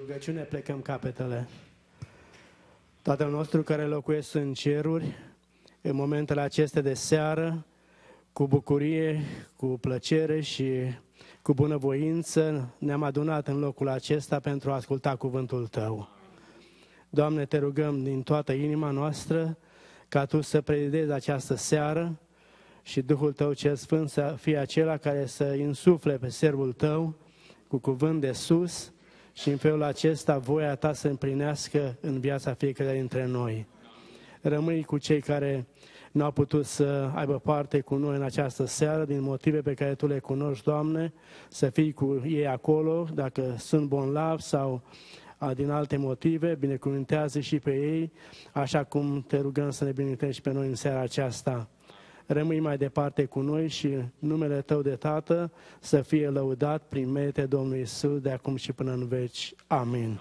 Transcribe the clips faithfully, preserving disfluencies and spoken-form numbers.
Rugăciune, plecăm capetele. Tatăl nostru care locuiești în ceruri, în momentele acestea de seară, cu bucurie, cu plăcere și cu bunăvoință, ne-am adunat în locul acesta pentru a asculta cuvântul Tău. Doamne, Te rugăm din toată inima noastră ca Tu să prezidezi această seară și Duhul Tău cel Sfânt să fie acela care să insufle pe servul Tău cu cuvânt de sus și în felul acesta voia Ta să împlinească în viața fiecare dintre noi. Rămâi cu cei care nu au putut să aibă parte cu noi în această seară, din motive pe care Tu le cunoști, Doamne, să fii cu ei acolo, dacă sunt bolnavi sau din alte motive, binecuvântează și pe ei, așa cum Te rugăm să ne binecuvântezi și pe noi în seara aceasta. Rămâi mai departe cu noi și numele Tău de Tată să fie lăudat prin merite Domnului Iisus de acum și până în veci. Amin.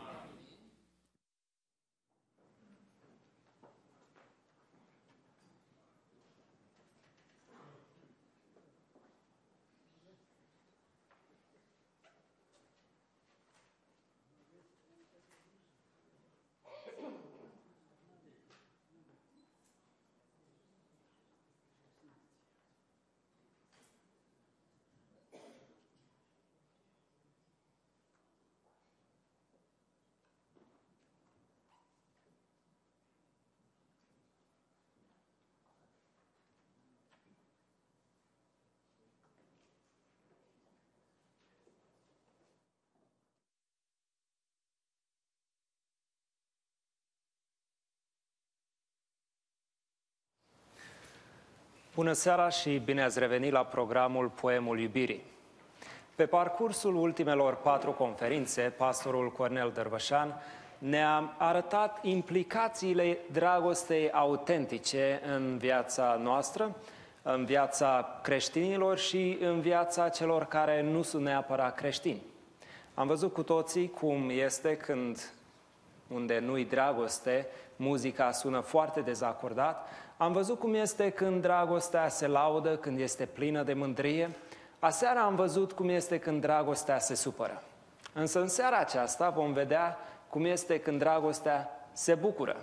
Bună seara și bine ați revenit la programul Poemul Iubirii. Pe parcursul ultimelor patru conferințe, pastorul Cornel Dărvășan ne-a arătat implicațiile dragostei autentice în viața noastră, în viața creștinilor și în viața celor care nu sunt neapărat creștini. Am văzut cu toții cum este când, unde nu-i dragoste, muzica sună foarte dezacordat. Am văzut cum este când dragostea se laudă, când este plină de mândrie. Aseară am văzut cum este când dragostea se supără. Însă în seara aceasta vom vedea cum este când dragostea se bucură.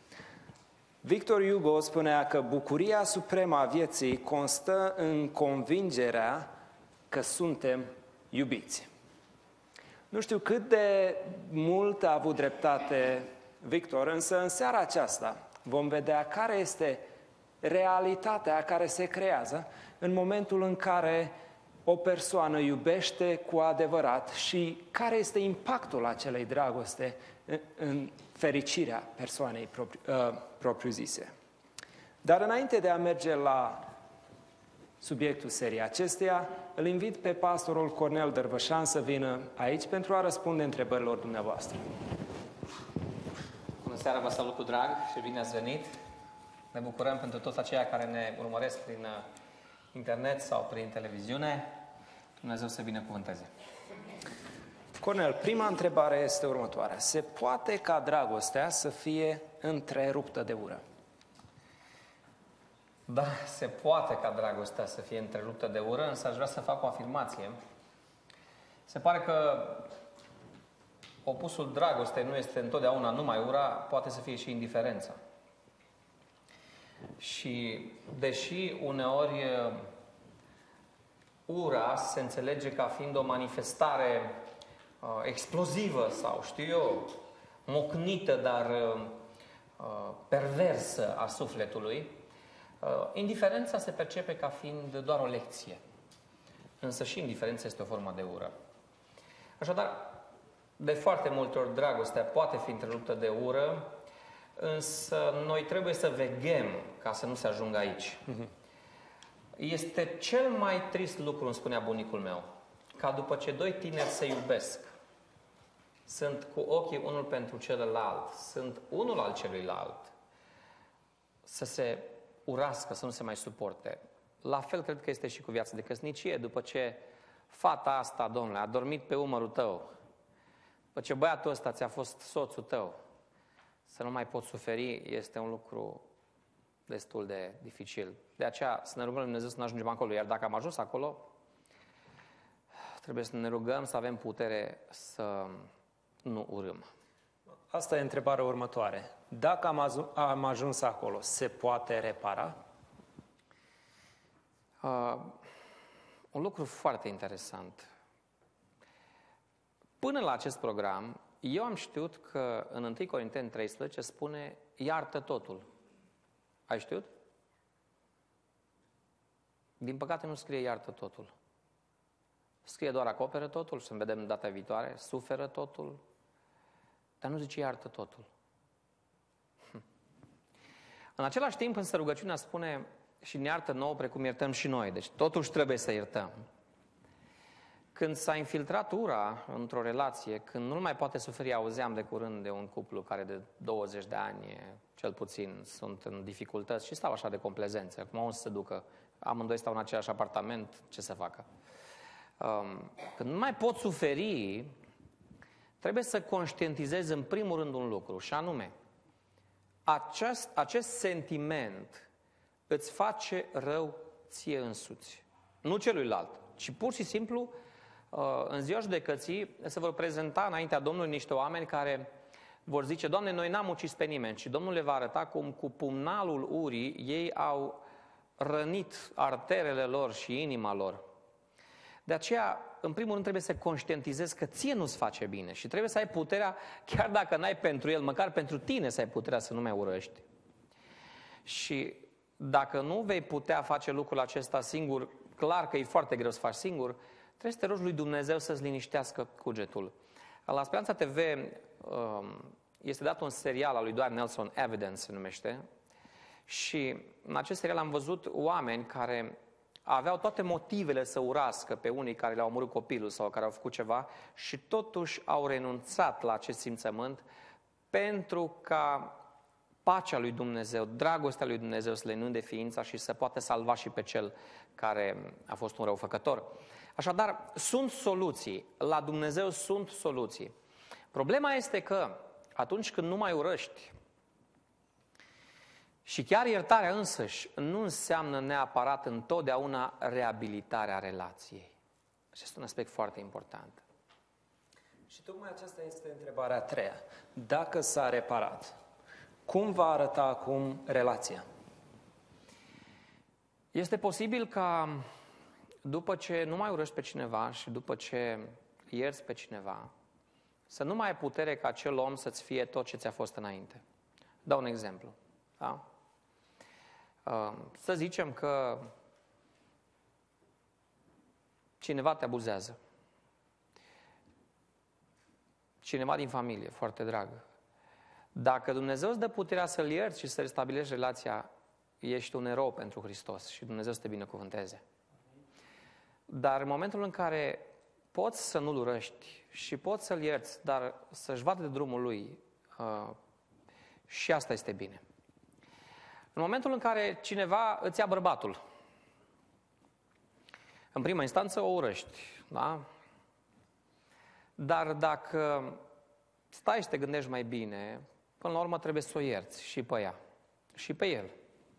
Victor Hugo spunea că bucuria supremă a vieții constă în convingerea că suntem iubiți. Nu știu cât de mult a avut dreptate Victor, însă în seara aceasta vom vedea care este realitatea care se creează în momentul în care o persoană iubește cu adevărat și care este impactul acelei dragoste în, în fericirea persoanei propri, uh, propriu-zise. Dar înainte de a merge la subiectul seriei acesteia, îl invit pe pastorul Cornel Dărvășan să vină aici pentru a răspunde întrebărilor dumneavoastră. Bună seara, vă salut cu drag și bine ați venit. Ne bucurăm pentru toți aceia care ne urmăresc prin internet sau prin televiziune. Dumnezeu să binecuvânteze. Cornel, prima întrebare este următoarea. Se poate ca dragostea să fie întreruptă de ură? Da, se poate ca dragostea să fie întreruptă de ură, însă aș vrea să fac o afirmație. Se pare că opusul dragostei nu este întotdeauna numai ura, poate să fie și indiferența. Și deși uneori ura se înțelege ca fiind o manifestare uh, explozivă sau, știu eu, mocnită, dar uh, perversă a sufletului, uh, indiferența se percepe ca fiind doar o lecție. Însă și indiferența este o formă de ură. Așadar, de foarte multe ori dragostea poate fi întreruptă de ură, însă noi trebuie să veghem ca să nu se ajungă aici. Uh-huh. Este cel mai trist lucru, îmi spunea bunicul meu, ca după ce doi tineri se iubesc, sunt cu ochii unul pentru celălalt, sunt unul al celuilalt, să se urască, să nu se mai suporte. La fel cred că este și cu viața de căsnicie, după ce fata asta, domnule, a dormit pe umărul tău, după ce băiatul ăsta ți-a fost soțul tău, să nu mai poți suferi este un lucru destul de dificil. De aceea să ne rugăm lui Dumnezeu să nu ajungem acolo. Iar dacă am ajuns acolo, trebuie să ne rugăm să avem putere să nu urâm. Asta e întrebarea următoare. Dacă am, azu- am ajuns acolo, se poate repara? Uh, un lucru foarte interesant. Până la acest program, eu am știut că în întâi Corinteni treisprezece spune iartă totul. Ai știut? Din păcate nu scrie iartă totul. Scrie doar acoperă totul, să vedem data viitoare, suferă totul, dar nu zice iartă totul. Hm. În același timp, însă, rugăciunea spune și ne iartă nouă precum iertăm și noi. Deci totuși trebuie să iertăm. Când s-a infiltrat ura într-o relație, când nu mai poate suferi, auzeam de curând de un cuplu care de douăzeci de ani, cel puțin, sunt în dificultăți și stau așa de complezențe. Acum o să se ducă, amândoi stau în același apartament, ce să facă? Când nu mai pot suferi, trebuie să conștientizezi în primul rând un lucru, și anume, acest, acest sentiment îți face rău ție însuți, nu celuilalt, ci pur și simplu în ziua judecății se vor prezenta înaintea Domnului niște oameni care vor zice, Doamne, noi n-am ucis pe nimeni, și Domnul le va arăta cum cu pumnalul urii ei au rănit arterele lor și inima lor. De aceea, în primul rând, trebuie să conștientizezi că ție nu-ți face bine și trebuie să ai puterea, chiar dacă n-ai pentru el, măcar pentru tine să ai puterea să nu mai urăști. Și dacă nu vei putea face lucrul acesta singur, clar că e foarte greu să faci singur, trebuie să te rogi lui Dumnezeu să-ți liniștească cugetul. La Speranța T V este dat un serial al lui Dwight Nelson, Evidence se numește, și în acest serial am văzut oameni care aveau toate motivele să urască pe unii care le-au omorât copilul sau care au făcut ceva și totuși au renunțat la acest simțământ pentru ca pacea lui Dumnezeu, dragostea lui Dumnezeu să le inunde ființa și să poată salva și pe cel care a fost un răufăcător. Așadar, sunt soluții. La Dumnezeu sunt soluții. Problema este că atunci când nu mai urăști, și chiar iertarea însăși nu înseamnă neapărat întotdeauna reabilitarea relației. Acesta este un aspect foarte important. Și tocmai aceasta este întrebarea a treia. Dacă s-a reparat, cum va arăta acum relația? Este posibil ca după ce nu mai urăști pe cineva și după ce ierți pe cineva, să nu mai ai putere ca acel om să-ți fie tot ce ți-a fost înainte. Dau un exemplu. Da? Să zicem că cineva te abuzează. Cineva din familie, foarte dragă. Dacă Dumnezeu îți dă puterea să-l ierți și să restabilești relația, ești un erou pentru Hristos și Dumnezeu să te binecuvânteze. Dar în momentul în care poți să nu-l urăști și poți să-l ierți, dar să-și vadă de drumul lui, și asta este bine. În momentul în care cineva îți ia bărbatul, în prima instanță o urăști, da? Dar dacă stai și te gândești mai bine, până la urmă trebuie să o ierți și pe ea, și pe el.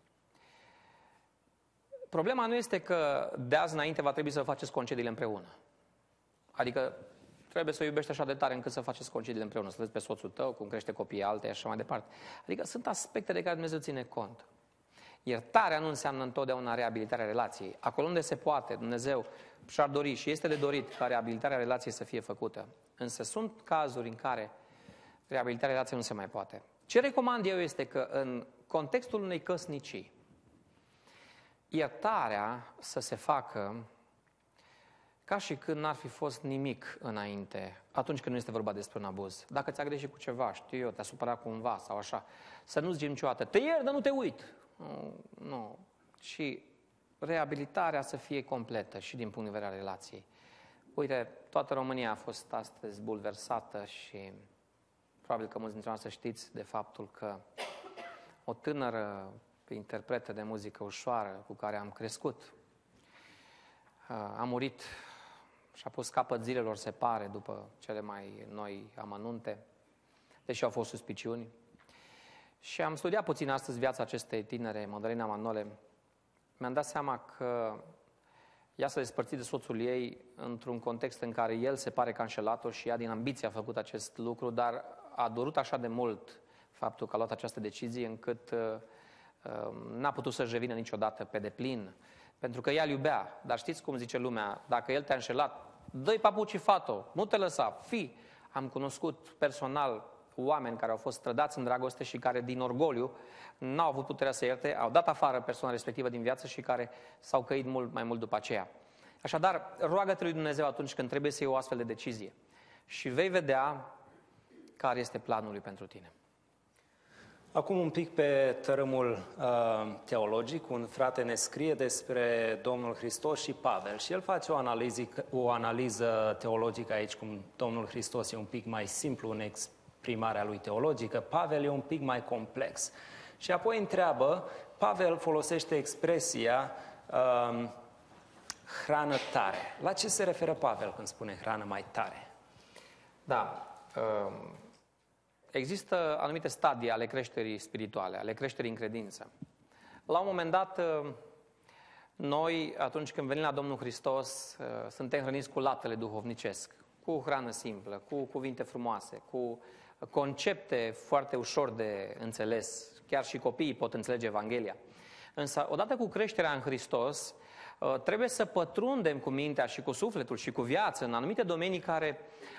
Problema nu este că de azi înainte va trebui să faceți concediile împreună. Adică trebuie să o iubești așa de tare încât să faceți concediile împreună, să vezi pe soțul tău, cum crește copiii altei, așa mai departe. Adică sunt aspecte de care Dumnezeu ține cont. Iertarea nu înseamnă întotdeauna reabilitarea relației. Acolo unde se poate, Dumnezeu și-ar dori și este de dorit ca reabilitarea relației să fie făcută. Însă sunt cazuri în care reabilitarea relației nu se mai poate. Ce recomand eu este că în contextul unei căsnicii, iertarea să se facă ca și când n-ar fi fost nimic înainte, atunci când nu este vorba despre un abuz. Dacă ți-a greșit cu ceva, știu eu, te-a supărat cumva sau așa, să nu zici niciodată, te iert, dar nu te uit. Nu, nu. Și reabilitarea să fie completă și din punct de vedere al relației. Uite, toată România a fost astăzi bulversată și probabil că mulți dintre noi să știți de faptul că o tânără interpretă de muzică ușoară cu care am crescut a murit și a pus capăt zilelor, se pare, după cele mai noi amănunte, deși au fost suspiciuni. Și am studiat puțin astăzi viața acestei tinere, Madalina Manole. Mi-am dat seama că ea s-a despărțit de soțul ei într-un context în care el se pare că a înșelat-o și ea din ambiție a făcut acest lucru, dar a durut așa de mult faptul că a luat această decizie încât uh, uh, n-a putut să-și revină niciodată pe deplin, pentru că ea îl iubea. Dar știți cum zice lumea, dacă el te-a înșelat, dă-i papucii, fato, nu te lăsa, fii. Am cunoscut personal oameni care au fost trădați în dragoste și care din orgoliu n-au avut puterea să ierte, au dat afară persoana respectivă din viață și care s-au căit mult mai mult după aceea. Așadar, roagă-te lui Dumnezeu atunci când trebuie să iei o astfel de decizie și vei vedea care este planul lui pentru tine. Acum un pic pe tărâmul uh, teologic, un frate ne scrie despre Domnul Hristos și Pavel și el face o analiză, o analiză teologică aici, cum Domnul Hristos e un pic mai simplu în exprimarea lui teologică, Pavel e un pic mai complex. Și apoi întreabă, Pavel folosește expresia uh, hrană tare. La ce se referă Pavel când spune hrană mai tare? Da, uh... există anumite stadii ale creșterii spirituale, ale creșterii în credință. La un moment dat, noi, atunci când venim la Domnul Hristos, suntem hrăniți cu laptele duhovnicesc, cu hrană simplă, cu cuvinte frumoase, cu concepte foarte ușor de înțeles. Chiar și copiii pot înțelege Evanghelia. Însă, odată cu creșterea în Hristos, trebuie să pătrundem cu mintea și cu sufletul și cu viață în anumite domenii care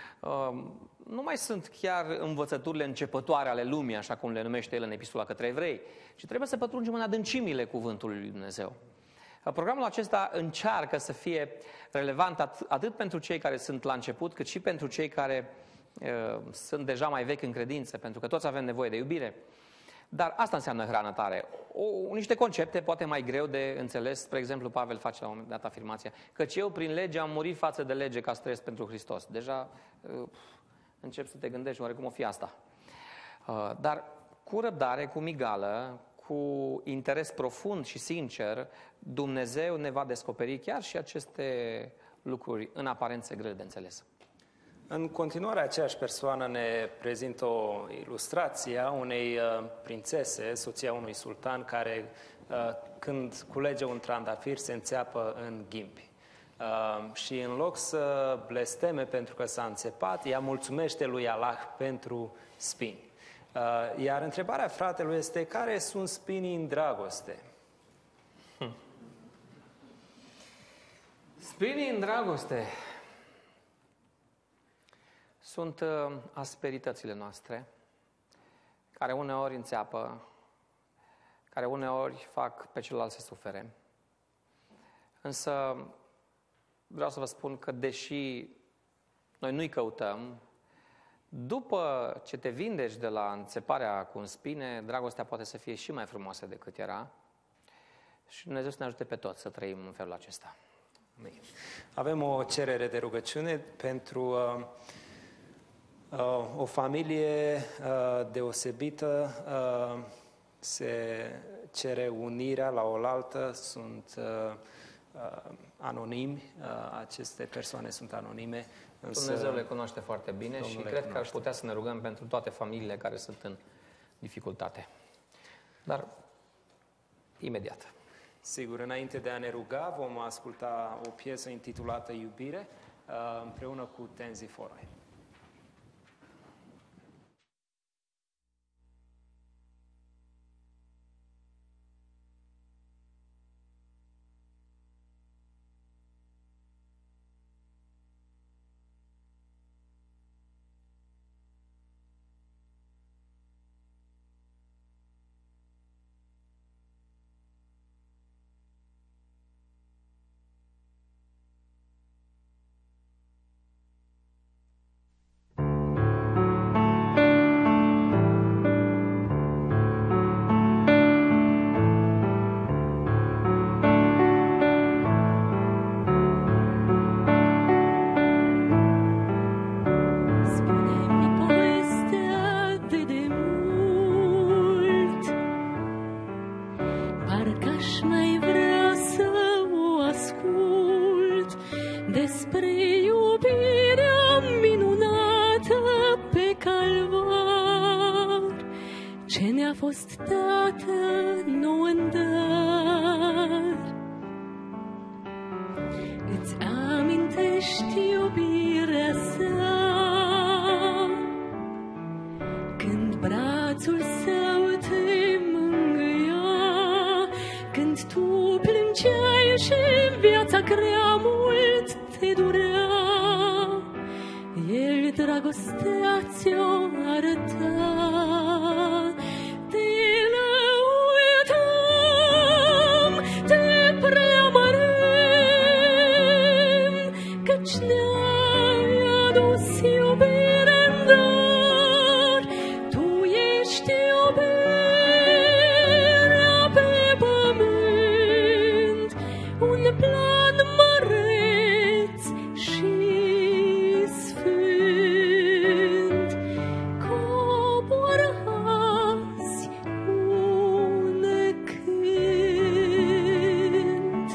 nu mai sunt chiar învățăturile începătoare ale lumii, așa cum le numește el în Epistola către Evrei, ci trebuie să pătrungem în adâncimile cuvântului lui Dumnezeu. Programul acesta încearcă să fie relevant atât pentru cei care sunt la început, cât și pentru cei care uh, sunt deja mai vechi în credință, pentru că toți avem nevoie de iubire. Dar asta înseamnă hrană tare. O, niște concepte poate mai greu de înțeles. Spre exemplu, Pavel face la un moment dat afirmația căci eu prin lege am murit față de lege ca să trăiesc pentru Hristos. Deja uh, încep să te gândești oare cum o fi asta. Uh, dar cu răbdare, cu migală, cu interes profund și sincer, Dumnezeu ne va descoperi chiar și aceste lucruri în aparențe grele de înțeles. În continuare, aceeași persoană ne prezintă o ilustrație a unei uh, prințese, soția unui sultan, care uh, când culege un trandafir se înțeapă în ghimpi. Uh, și în loc să blesteme pentru că s-a înțepat, ea mulțumește lui Allah pentru spini. Uh, iar întrebarea fratelui este, care sunt spinii în dragoste? Hm. Spinii în dragoste sunt uh, asperitățile noastre, care uneori înțeapă, care uneori fac pe celălalt să sufere. Însă vreau să vă spun că deși noi nu-i căutăm, după ce te vindești de la înțeparea cu un spine, dragostea poate să fie și mai frumoasă decât era și Dumnezeu să ne ajute pe toți să trăim în felul acesta. Avem o cerere de rugăciune pentru uh, uh, o familie uh, deosebită. Uh, se cere unirea la oaltă, sunt uh, uh, anonimi, uh, aceste persoane sunt anonime. Însă, Dumnezeu le cunoaște foarte bine și cred cunoaște. că ar putea să ne rugăm pentru toate familiile care sunt în dificultate. Dar imediat. Sigur, înainte de a ne ruga, vom asculta o piesă intitulată Iubire, împreună cu Tenzi Foroi. fost dată nouă în dar. munceai și viața grea mult te durea, El dragostea ți-o arăta. Te lăudăm, te preamărăm, căci ne-ai adus iubire în dar. Tu ești iubirea pe pământ, un plan măreț și sfânt. Coboară azi un cânt.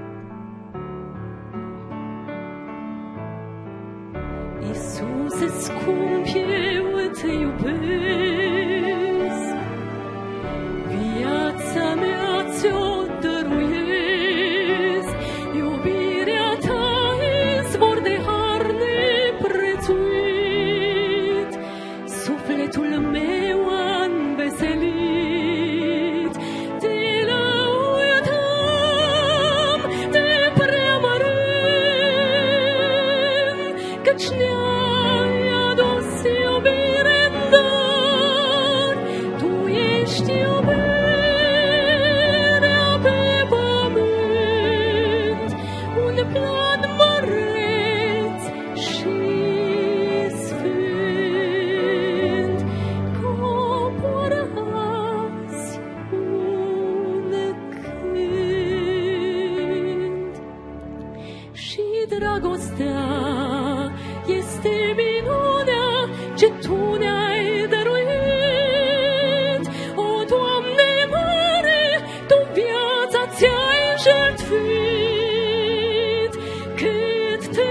Iisuse scump, eu te iubesc, viața mea ți-o dăruiesc. Iubirea ta izvor de har neprețuit, sufletul meu a înveselit. Te lăudăm, te preamărăm, căci ne-ai adus iubire în dar. Tu ești iubirea pe pământ, un plan măreț și sfânt. Coboară azi un cânt. Și dragostea este minunea ce Tu ne-ai dăruit. O, Doamne mare, Tu viața ți-ai jertfit. Cât te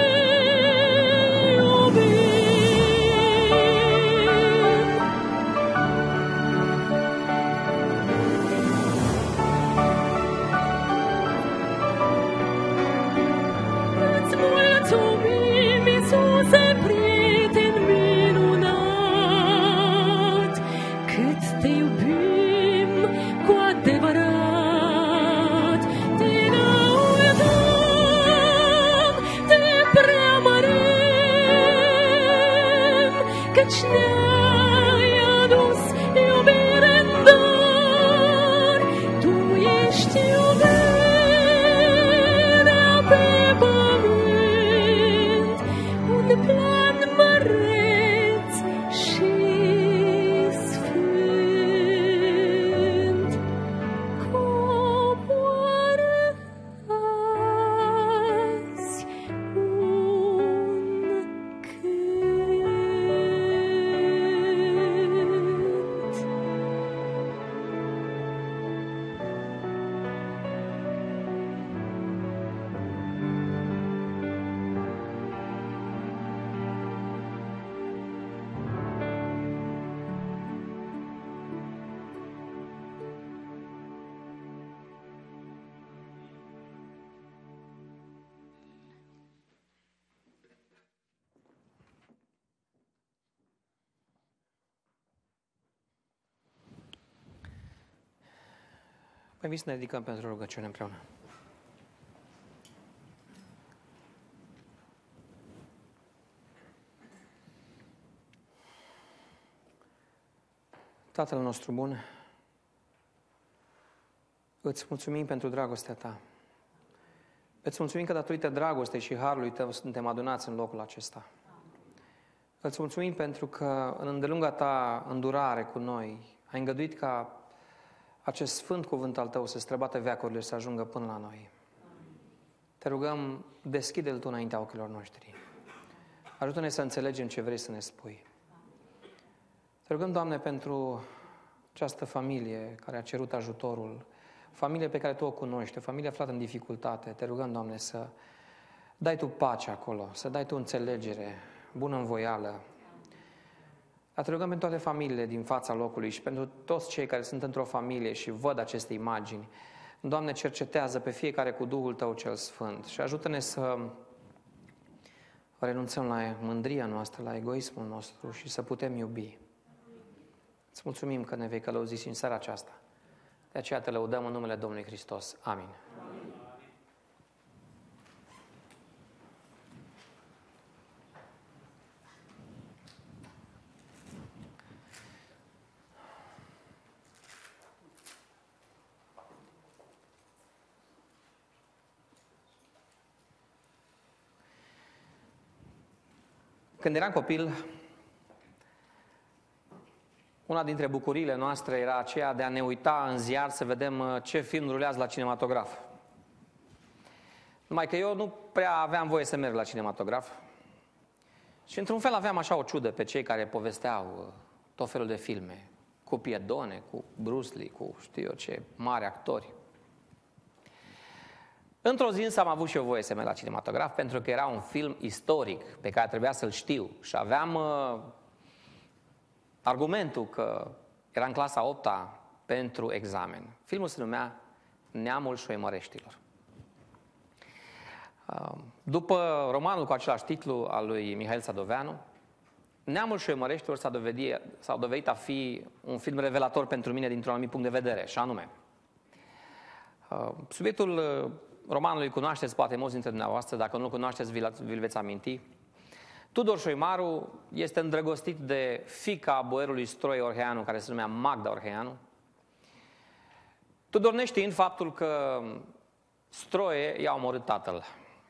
Îți mulțumim, Iisuse, prieten minunat, cât te iubim cu adevărat. Te lăudăm, te preamărăm, căci ne-ai adus iubire în dar. Tu ești iubirea pe pământ, un plan măreț și sfânt. Coboară azi un cânt. Mai bine să ne ridicăm pentru rugăciune împreună. Tatăl nostru bun, îți mulțumim pentru dragostea Ta. Îți mulțumim că datorită dragostei și harului Tău suntem adunați în locul acesta. Îți mulțumim pentru că în îndelunga Ta îndurare cu noi ai îngăduit ca acest sfânt cuvânt al Tău să străbată veacurile și să ajungă până la noi. Te rugăm, deschide-L Tu înaintea ochilor noștri. Ajută-ne să înțelegem ce vrei să ne spui. Te rugăm, Doamne, pentru această familie care a cerut ajutorul, familie pe care Tu o cunoști, o familie aflată în dificultate. Te rugăm, Doamne, să dai Tu pace acolo, să dai Tu înțelegere, bunăvoială. Dar te rugăm pentru toate familiile din fața locului și pentru toți cei care sunt într-o familie și văd aceste imagini. Doamne, cercetează pe fiecare cu Duhul Tău cel Sfânt și ajută-ne să renunțăm la mândria noastră, la egoismul nostru și să putem iubi. Îți mulțumim că ne vei călăuzi și în seara aceasta. De aceea te lăudăm în numele Domnului Hristos. Amin. Când eram copil, una dintre bucuriile noastre era aceea de a ne uita în ziar să vedem ce film rulează la cinematograf. Numai că eu nu prea aveam voie să merg la cinematograf și într-un fel aveam așa o ciudă pe cei care povesteau tot felul de filme, cu Piedone, cu Bruce Lee, cu știu eu ce mari actori. Într-o zi însă am avut și eu voie să merg la cinematograf pentru că era un film istoric pe care trebuia să-l știu și aveam uh, argumentul că era în clasa a opta pentru examen. Filmul se numea Neamul Șoimăreștilor. Uh, după romanul cu același titlu al lui Mihail Sadoveanu, Neamul Șoimăreștilor s-a dovedit, s-a dovedit a fi un film revelator pentru mine dintr-un anumit punct de vedere, și anume uh, subiectul uh, romanului cunoașteți poate mulți dintre dumneavoastră, dacă nu-l cunoașteți, vi-l veți aminti. Tudor Șoimaru este îndrăgostit de fiica boierului Stroie Orheanu, care se numea Magda Orheanu. Tudor, neștiind faptul că Stroie i-a omorât tatăl.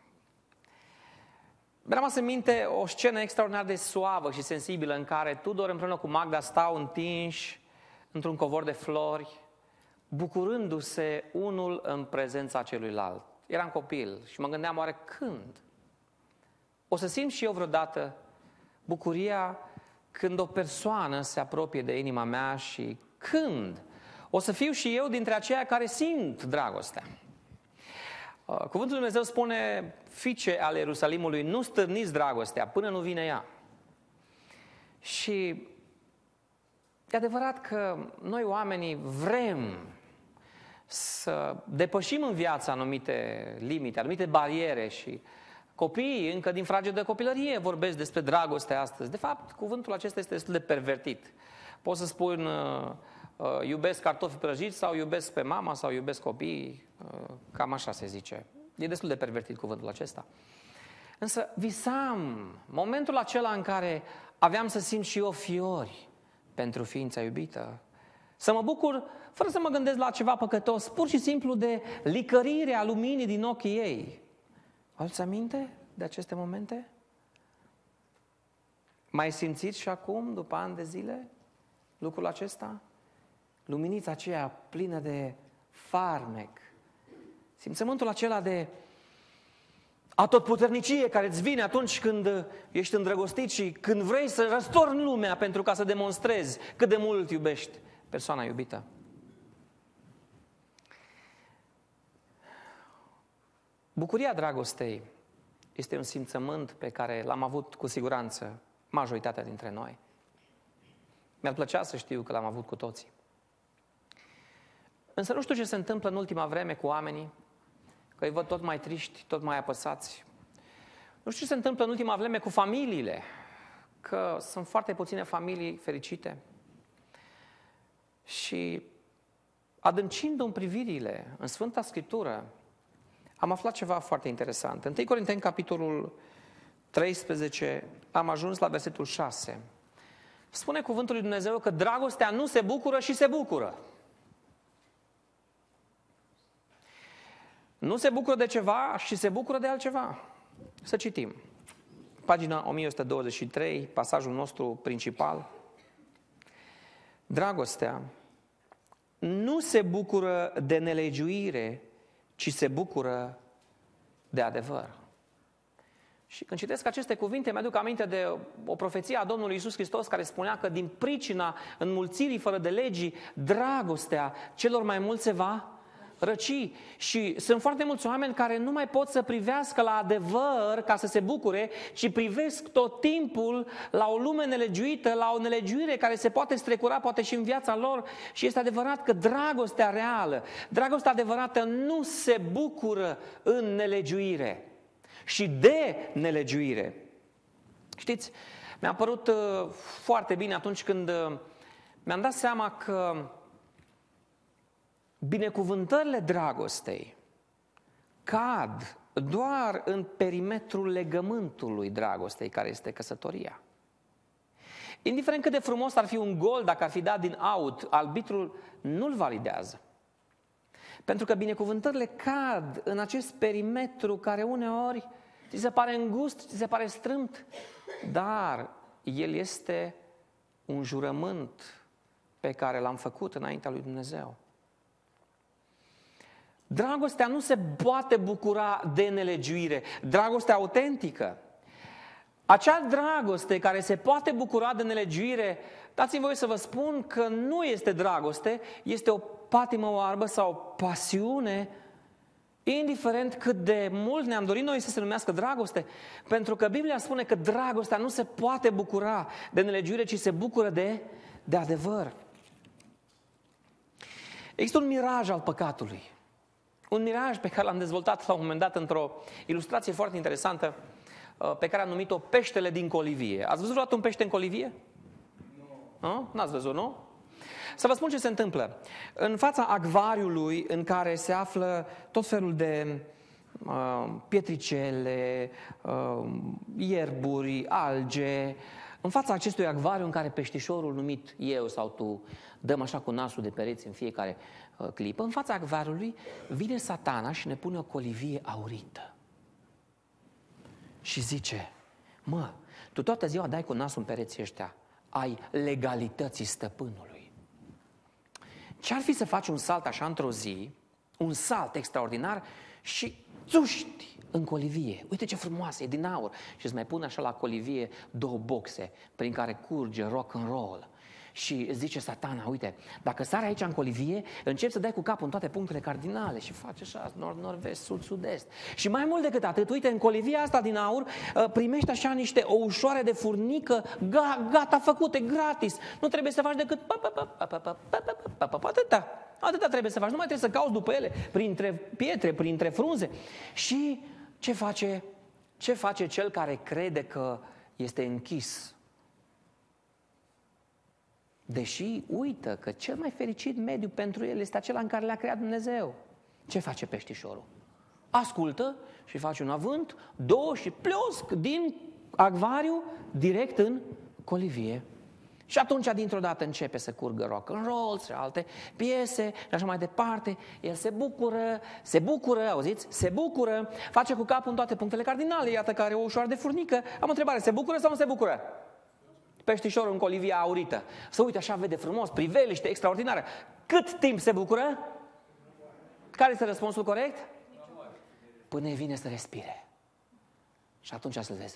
Mi-a rămas în minte o scenă extraordinar de suavă și sensibilă în care Tudor împreună cu Magda stau întinși într-un covor de flori, bucurându-se unul în prezența celuilalt. Eram copil și mă gândeam, oare când o să simt și eu vreodată bucuria când o persoană se apropie de inima mea și când o să fiu și eu dintre aceia care simt dragostea. Cuvântul lui Dumnezeu spune, fiice ale Ierusalimului, nu stârniți dragostea până nu vine ea. Și e adevărat că noi oamenii vrem să depășim în viață anumite limite, anumite bariere și copiii încă din fragedă copilărie vorbesc despre dragoste astăzi. De fapt, cuvântul acesta este destul de pervertit. Pot să spun uh, uh, iubesc cartofi prăjiți sau iubesc pe mama sau iubesc copiii, uh, cam așa se zice. E destul de pervertit cuvântul acesta. Însă visam momentul acela în care aveam să simt și eu fiori pentru ființa iubită. Să mă bucur fără să mă gândesc la ceva păcătos, pur și simplu de licărirea luminii din ochii ei. Ați aminte de aceste momente? Mai simțiți și acum, după ani de zile, lucrul acesta? Luminița aceea plină de farmec. Simțământul acela de atotputernicie care îți vine atunci când ești îndrăgostit și când vrei să răstorni lumea pentru ca să demonstrezi cât de mult iubești persoana iubită. Bucuria dragostei este un simțământ pe care l-am avut cu siguranță majoritatea dintre noi. Mi-ar plăcea să știu că l-am avut cu toții. Însă nu știu ce se întâmplă în ultima vreme cu oamenii, că îi văd tot mai triști, tot mai apăsați. Nu știu ce se întâmplă în ultima vreme cu familiile, că sunt foarte puține familii fericite. Și adâncind-o privirile în Sfânta Scriptură, am aflat ceva foarte interesant. întâi Corinteni, capitolul treisprezece, am ajuns la versetul șase. Spune cuvântul lui Dumnezeu că dragostea nu se bucură și se bucură. Nu se bucură de ceva și se bucură de altceva. Să citim. Pagina o mie o sută douăzeci și trei, pasajul nostru principal. Dragostea nu se bucură de nelegiuire, ci se bucură de adevăr. Și când citesc aceste cuvinte, mi-aduc aminte de o profeție a Domnului Iisus Hristos care spunea că din pricina înmulțirii fără de legii, dragostea celor mai mulți se va răci. Și sunt foarte mulți oameni care nu mai pot să privească la adevăr ca să se bucure, ci privesc tot timpul la o lume nelegiuită, la o nelegiuire care se poate strecura poate și în viața lor. Și este adevărat că dragostea reală, dragostea adevărată nu se bucură în nelegiuire și de nelegiuire. Știți, mi-a părut uh, foarte bine atunci când uh, mi-am dat seama că binecuvântările dragostei cad doar în perimetrul legământului dragostei, care este căsătoria. Indiferent cât de frumos ar fi un gol, dacă ar fi dat din aut, arbitrul nu-l validează. Pentru că binecuvântările cad în acest perimetru care uneori ți se pare îngust, ți se pare strâmt, dar el este un jurământ pe care l-am făcut înaintea lui Dumnezeu. Dragostea nu se poate bucura de nelegiuire. Dragostea autentică, acea dragoste care se poate bucura de nelegiuire, dați-mi voie să vă spun că nu este dragoste, este o patimă oarbă sau o pasiune, indiferent cât de mult ne-am dorit noi să se numească dragoste, pentru că Biblia spune că dragostea nu se poate bucura de nelegiuire, ci se bucură de, de adevăr. Există un miraj al păcatului. Un miraj pe care l-am dezvoltat la un moment dat într-o ilustrație foarte interesantă pe care am numit-o peștele din colivie. Ați văzut vreodată un pește în colivie? Nu? N-ați văzut, nu? Să vă spun ce se întâmplă. În fața acvariului în care se află tot felul de uh, pietricele, uh, ierburi, alge, în fața acestui acvariu în care peștișorul numit eu sau tu dăm așa cu nasul de pereți în fiecare uh, clipă, în fața acvariului vine Satana și ne pune o colivie aurită. Și zice, mă, tu toată ziua dai cu nasul în pereții ăștia ai legalității stăpânului. Ce-ar fi să faci un salt așa într-o zi, un salt extraordinar și țuști în colivie. Uite ce frumoasă, e din aur. Și îți mai pune așa la colivie două boxe prin care curge rock and roll. Și zice Satana, uite, dacă sari aici în colivie, începi să dai cu capul în toate punctele cardinale și faci așa, nord-nord-vest, sud-sud-est. Și mai mult decât atât, uite, în colivia asta din aur primești așa niște o ușoare de furnică, gata, făcute, gratis. Nu trebuie să faci decât atâta. Atâta trebuie să faci, nu mai trebuie să cauți după ele, printre pietre, printre frunze. Și ce face, ce face cel care crede că este închis? Deși uită că cel mai fericit mediu pentru el este acela în care l-a creat Dumnezeu. Ce face peștișorul? Ascultă și face un avânt, două și pliosc din acvariu direct în colivie. Și atunci, dintr-o dată, începe să curgă rock and roll și alte piese și așa mai departe. El se bucură, se bucură, auziți? Se bucură, face cu capul în toate punctele cardinale. Iată că are o ușoară de furnică. Am o întrebare, se bucură sau nu se bucură? Peștișorul în colivia aurită. Să uite așa, vede frumos, priveliște extraordinară. Cât timp se bucură? Care este răspunsul corect? Până îi vine să respire. Și atunci să vezi.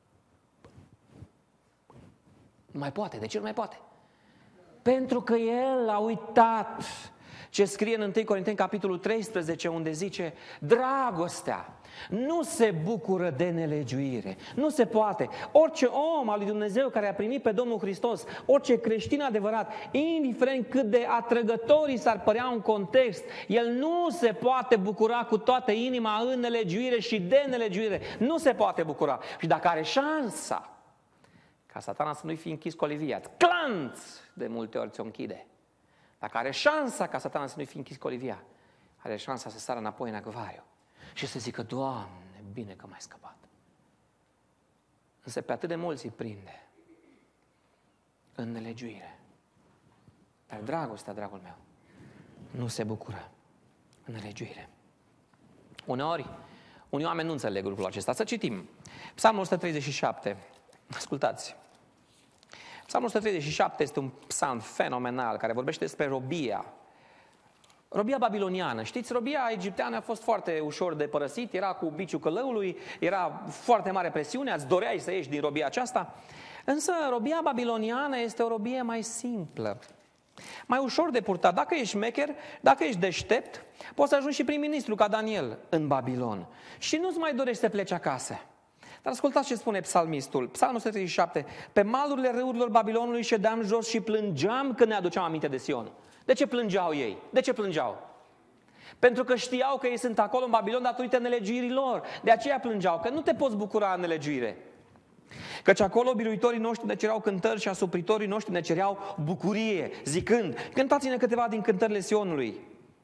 Nu mai poate. De ce nu mai poate? Pentru că el a uitat ce scrie în întâi Corinteni, capitolul treisprezece, unde zice, dragostea nu se bucură de nelegiuire. Nu se poate. Orice om al lui Dumnezeu care a primit pe Domnul Hristos, orice creștin adevărat, indiferent cât de atrăgătorii s-ar părea un context, el nu se poate bucura cu toată inima în nelegiuire și de nelegiuire. Nu se poate bucura. Și dacă are șansa ca Satana să nu-i fi închis colivia, clanț, de multe ori ți-o închide. Dacă are șansa ca Satana să nu-i fi închis colivia, are șansa să sară înapoi în acvariu și să zică, Doamne, bine că m-ai scăpat. Însă pe atât de mulți îi prinde în nelegiuire. Dar dragostea, dragul meu, nu se bucură în nelegiuire. Uneori, unii oameni nu înțeleg lucrul acesta. Să citim. Psalmul o sută treizeci și șapte. Ascultați. Psalmul o sută treizeci și șapte este un psalm fenomenal care vorbește despre robia. Robia babiloniană. Știți, robia egipteană a fost foarte ușor de părăsit, era cu biciul călăului, era foarte mare presiune, îți doreai să ieși din robia aceasta. Însă robia babiloniană este o robie mai simplă, mai ușor de purtat. Dacă ești șmecher, dacă ești deștept, poți să ajungi și prim-ministru ca Daniel în Babilon. Și nu-ți mai dorești să pleci acasă. Dar ascultați ce spune psalmistul, Psalmul o sută treizeci și șapte. Pe malurile râurilor Babilonului ședeam jos și plângeam când ne aduceam aminte de Sion. De ce plângeau ei? De ce plângeau? Pentru că știau că ei sunt acolo în Babilon datorită nelegiuirii lor. De aceea plângeau, că nu te poți bucura în nelegiuire. Căci acolo biruitorii noștri ne cereau cântări și asupritorii noștri ne cereau bucurie, zicând, cântați-ne câteva din cântările Sionului.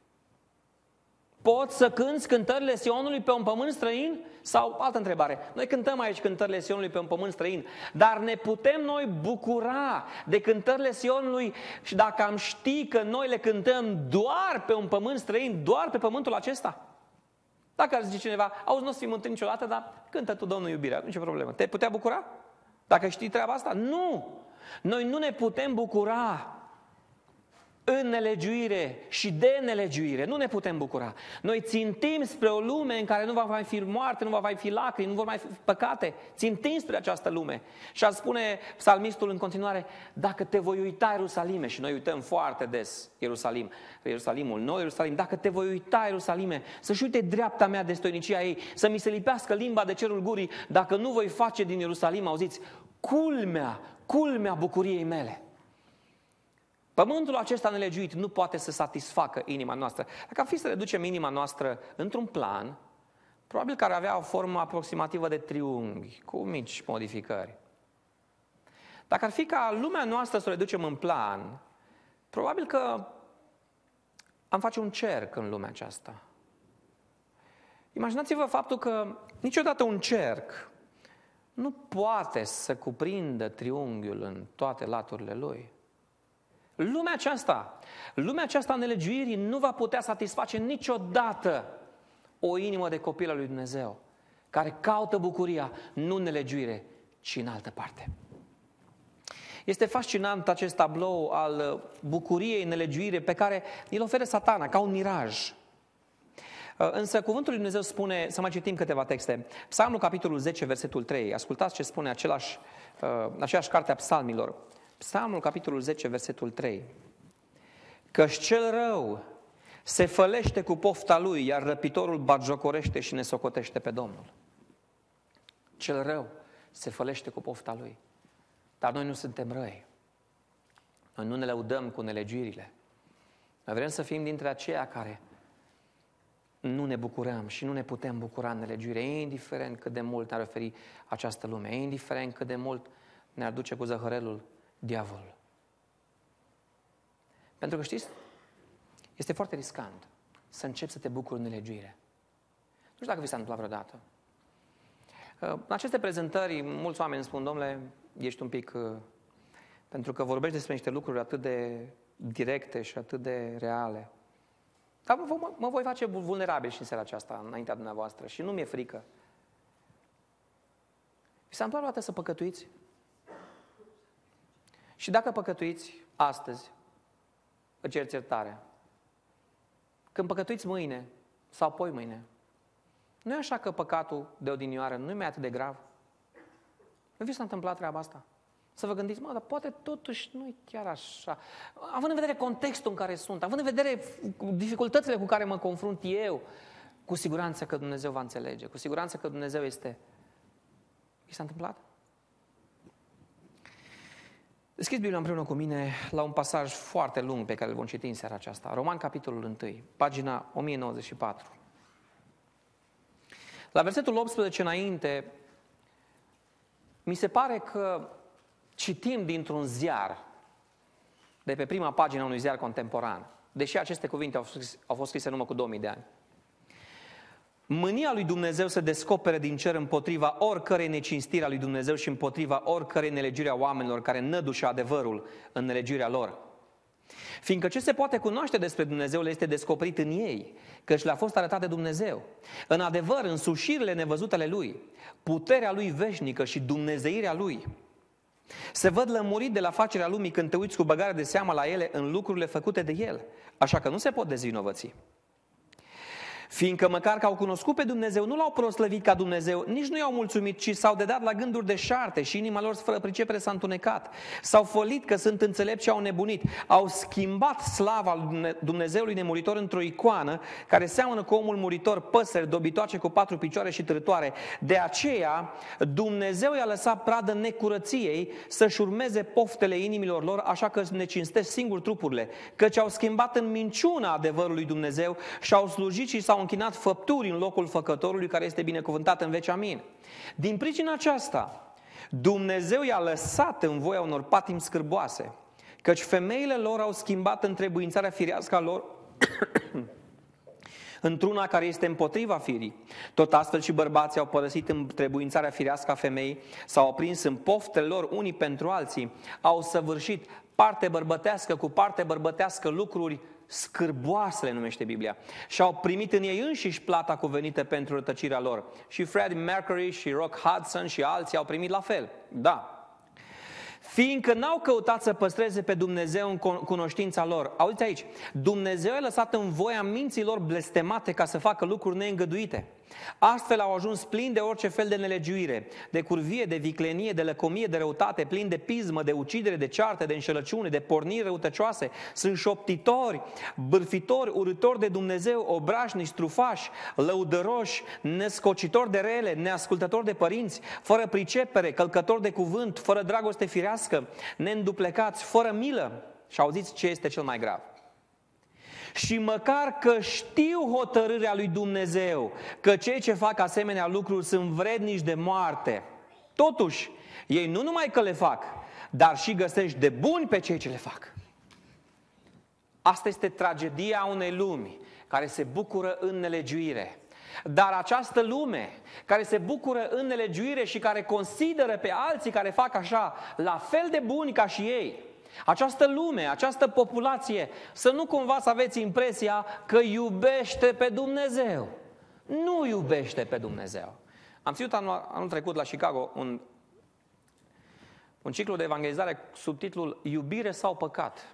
Poți să cânți cântările Sionului pe un pământ străin? Sau, altă întrebare, noi cântăm aici cântările Sionului pe un pământ străin, dar ne putem noi bucura de cântările Sionului și dacă am ști că noi le cântăm doar pe un pământ străin, doar pe pământul acesta? Dacă ar zice cineva, auzi, nu o să fii mântuit niciodată, dar cântă tu, Domnul, iubirea, nu e problemă. Te putea bucura? Dacă știi treaba asta, nu! Noi nu ne putem bucura în nelegiuire și de nelegiuire. Nu ne putem bucura. Noi țintim spre o lume în care nu va mai fi moarte, nu va mai fi lacrimi, nu vor mai fi păcate. Țintim spre această lume. Și ar spune psalmistul în continuare, dacă te voi uita, Ierusalime, și noi uităm foarte des Ierusalim, Ierusalimul, nou Ierusalim, dacă te voi uita, Ierusalime, să-și uite dreapta mea de stoinicia ei, să mi se lipească limba de cerul gurii, dacă nu voi face din Ierusalim, auziți, culmea, culmea bucuriei mele. Pământul acesta nelegiuit nu poate să satisfacă inima noastră. Dacă ar fi să reducem inima noastră într-un plan, probabil că ar avea o formă aproximativă de triunghi, cu mici modificări. Dacă ar fi ca lumea noastră să o reducem în plan, probabil că am face un cerc în lumea aceasta. Imaginați-vă faptul că niciodată un cerc nu poate să cuprindă triunghiul în toate laturile lui. Lumea aceasta, lumea aceasta a nelegiuirii nu va putea satisface niciodată o inimă de copil al lui Dumnezeu, care caută bucuria, nu în nelegiuire, ci în altă parte. Este fascinant acest tablou al bucuriei în nelegiuire pe care îl oferă Satana, ca un miraj. Însă cuvântul lui Dumnezeu spune, să mai citim câteva texte. Psalmul capitolul zece, versetul trei. Ascultați ce spune același, aceeași carte a psalmilor. Psalmul capitolul zece, versetul trei. Căci cel rău se fălește cu pofta lui, iar răpitorul batjocorește și ne socotește pe Domnul. Cel rău se fălește cu pofta lui. Dar noi nu suntem răi. Noi nu ne lăudăm cu nelegiuirile. Noi vrem să fim dintre aceia care nu ne bucurăm și nu ne putem bucura în nelegiuire, indiferent cât de mult ne-ar oferi această lume, indiferent cât de mult ne-ar duce cu zăhărelul diavolul. Pentru că știți, este foarte riscant să începi să te bucuri în nelegiuire. Nu știu dacă vi s-a întâmplat vreodată. În aceste prezentări, mulți oameni îmi spun, domnule, ești un pic... Pentru că vorbești despre niște lucruri atât de directe și atât de reale. Dar mă, mă, mă voi face vulnerabil și în seara aceasta, înaintea dumneavoastră, și nu mi-e frică. Vi s-a întâmplat vreodată să păcătuiți? Și dacă păcătuiți astăzi, îți cerți iertare. Când păcătuiți mâine sau apoi mâine, nu e așa că păcatul de odinioară nu e mai atât de grav? Nu vi s-a întâmplat treaba asta? Să vă gândiți, mă, dar poate totuși nu e chiar așa. Având în vedere contextul în care sunt, având în vedere dificultățile cu care mă confrunt eu, cu siguranță că Dumnezeu va înțelege, cu siguranță că Dumnezeu este... Vi s-a întâmplat? Deschiți Biblia împreună cu mine la un pasaj foarte lung pe care îl vom citi în seara aceasta. Roman, capitolul unu, pagina o mie nouăzeci și patru. La versetul optsprezece înainte, mi se pare că citim dintr-un ziar, de pe prima pagină a unui ziar contemporan, deși aceste cuvinte au fost, au fost scrise numai cu două mii de ani. Mânia lui Dumnezeu se descopere din cer împotriva oricărei necinstiri a lui Dumnezeu și împotriva oricărei nelegiuri a oamenilor care nădușă adevărul în nelegiurea lor. Fiindcă ce se poate cunoaște despre Dumnezeu le este descoperit în ei, căci le-a fost arătat de Dumnezeu. În adevăr, în sușirile nevăzute ale Lui, puterea Lui veșnică și dumnezeirea Lui se văd lămurit de la facerea lumii când te uiți cu băgare de seamă la ele în lucrurile făcute de El, așa că nu se pot dezvinovăți. Fiindcă măcar că au cunoscut pe Dumnezeu, nu l-au proslăvit ca Dumnezeu, nici nu i-au mulțumit, ci s-au dedat la gânduri deșarte și inima lor fără pricepere s-a întunecat. S-au fălit că sunt înțelepți și au nebunit. Au schimbat slava Dumnezeului nemuritor într-o icoană care seamănă cu omul muritor, păsări dobitoace cu patru picioare și trătoare. De aceea Dumnezeu i-a lăsat pradă necurăției să-și urmeze poftele inimilor lor, așa că ne cinstesc singur trupurile, căci au schimbat în minciuna adevărului Dumnezeu și au slujit și s-au închinat făpturi în locul făcătorului care este binecuvântat în veci, amin. Din pricina aceasta, Dumnezeu i-a lăsat în voia unor patimi scârboase, căci femeile lor au schimbat întrebuințarea firească a lor într-una care este împotriva firii. Tot astfel și bărbații au părăsit întrebuințarea firească a femeii, s-au prins în poftele lor unii pentru alții, au săvârșit parte bărbătească cu parte bărbătească lucruri scârboase, le numește Biblia, și au primit în ei înșiși plata cuvenită pentru rătăcirea lor. Și Freddie Mercury și Rock Hudson și alții au primit la fel. Da. fiindcă n-au căutat să păstreze pe Dumnezeu în cunoștința lor. Auziți aici, Dumnezeu a lăsat în voia minților blestemate ca să facă lucruri neîngăduite. Astfel au ajuns plini de orice fel de nelegiuire, de curvie, de viclenie, de lăcomie, de răutate, plini de pismă, de ucidere, de ceartă, de înșelăciune, de porniri răutăcioase. Sunt șoptitori, bârfitori, urâtori de Dumnezeu, obrașnici, strufași, lăudăroși, nescocitori de rele, neascultători de părinți, fără pricepere, călcători de cuvânt, fără dragoste firească, neînduplecați, fără milă. Și auziți ce este cel mai grav. Și măcar că știu hotărârea lui Dumnezeu, că cei ce fac asemenea lucruri sunt vrednici de moarte, totuși, ei nu numai că le fac, dar și găsești de buni pe cei ce le fac. Asta este tragedia unei lumi care se bucură în nelegiuire. Dar această lume care se bucură în nelegiuire și care consideră pe alții care fac așa la fel de buni ca și ei, această lume, această populație, să nu cumva să aveți impresia că iubește pe Dumnezeu. Nu iubește pe Dumnezeu. Am ținut anul, anul trecut la Chicago un, un ciclu de evangelizare sub titlul Iubire sau păcat.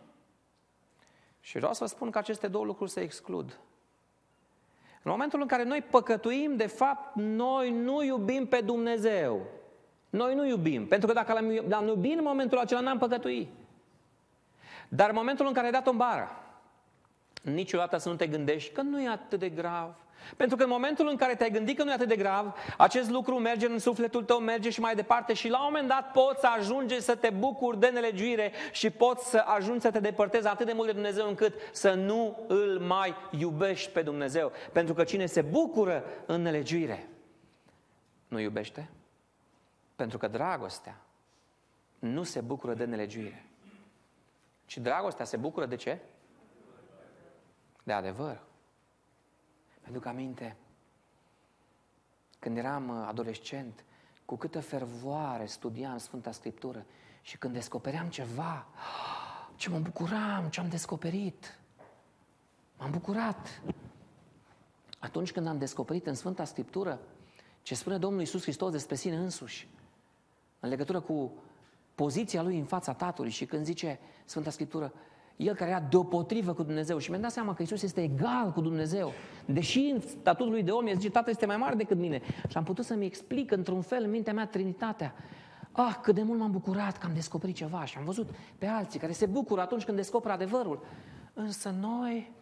Și vreau să vă spun că aceste două lucruri se exclud. În momentul în care noi păcătuim, de fapt, noi nu iubim pe Dumnezeu. Noi nu iubim, pentru că dacă l-am iubit în momentul acela, n-am păcătuit. Dar în momentul în care ai dat-o în bară, niciodată să nu te gândești că nu e atât de grav. Pentru că în momentul în care te-ai gândit că nu e atât de grav, acest lucru merge în sufletul tău, merge și mai departe și la un moment dat poți ajunge să te bucuri de nelegiuire și poți să ajungi să te depărtezi atât de mult de Dumnezeu încât să nu îl mai iubești pe Dumnezeu. Pentru că cine se bucură în nelegiuire, nu iubește. Pentru că dragostea nu se bucură de nelegiuire, ci dragostea se bucură de ce? De adevăr. Mi-aduc aminte, când eram adolescent, cu câtă fervoare studiam Sfânta Scriptură și când descopeream ceva, ce mă bucuram, ce am descoperit. M-am bucurat. Atunci când am descoperit în Sfânta Scriptură ce spune Domnul Iisus Hristos despre sine însuși, în legătură cu poziția Lui în fața Tatălui și când zice Sfânta Scriptură, El care era deopotrivă cu Dumnezeu și mi-am dat seama că Iisus este egal cu Dumnezeu, deși în statutul Lui de om el zice, Tatăl este mai mare decât mine și am putut să-mi explic într-un fel în mintea mea Trinitatea. Ah, cât de mult m-am bucurat că am descoperit ceva și am văzut pe alții care se bucură atunci când descoperă adevărul. Însă noi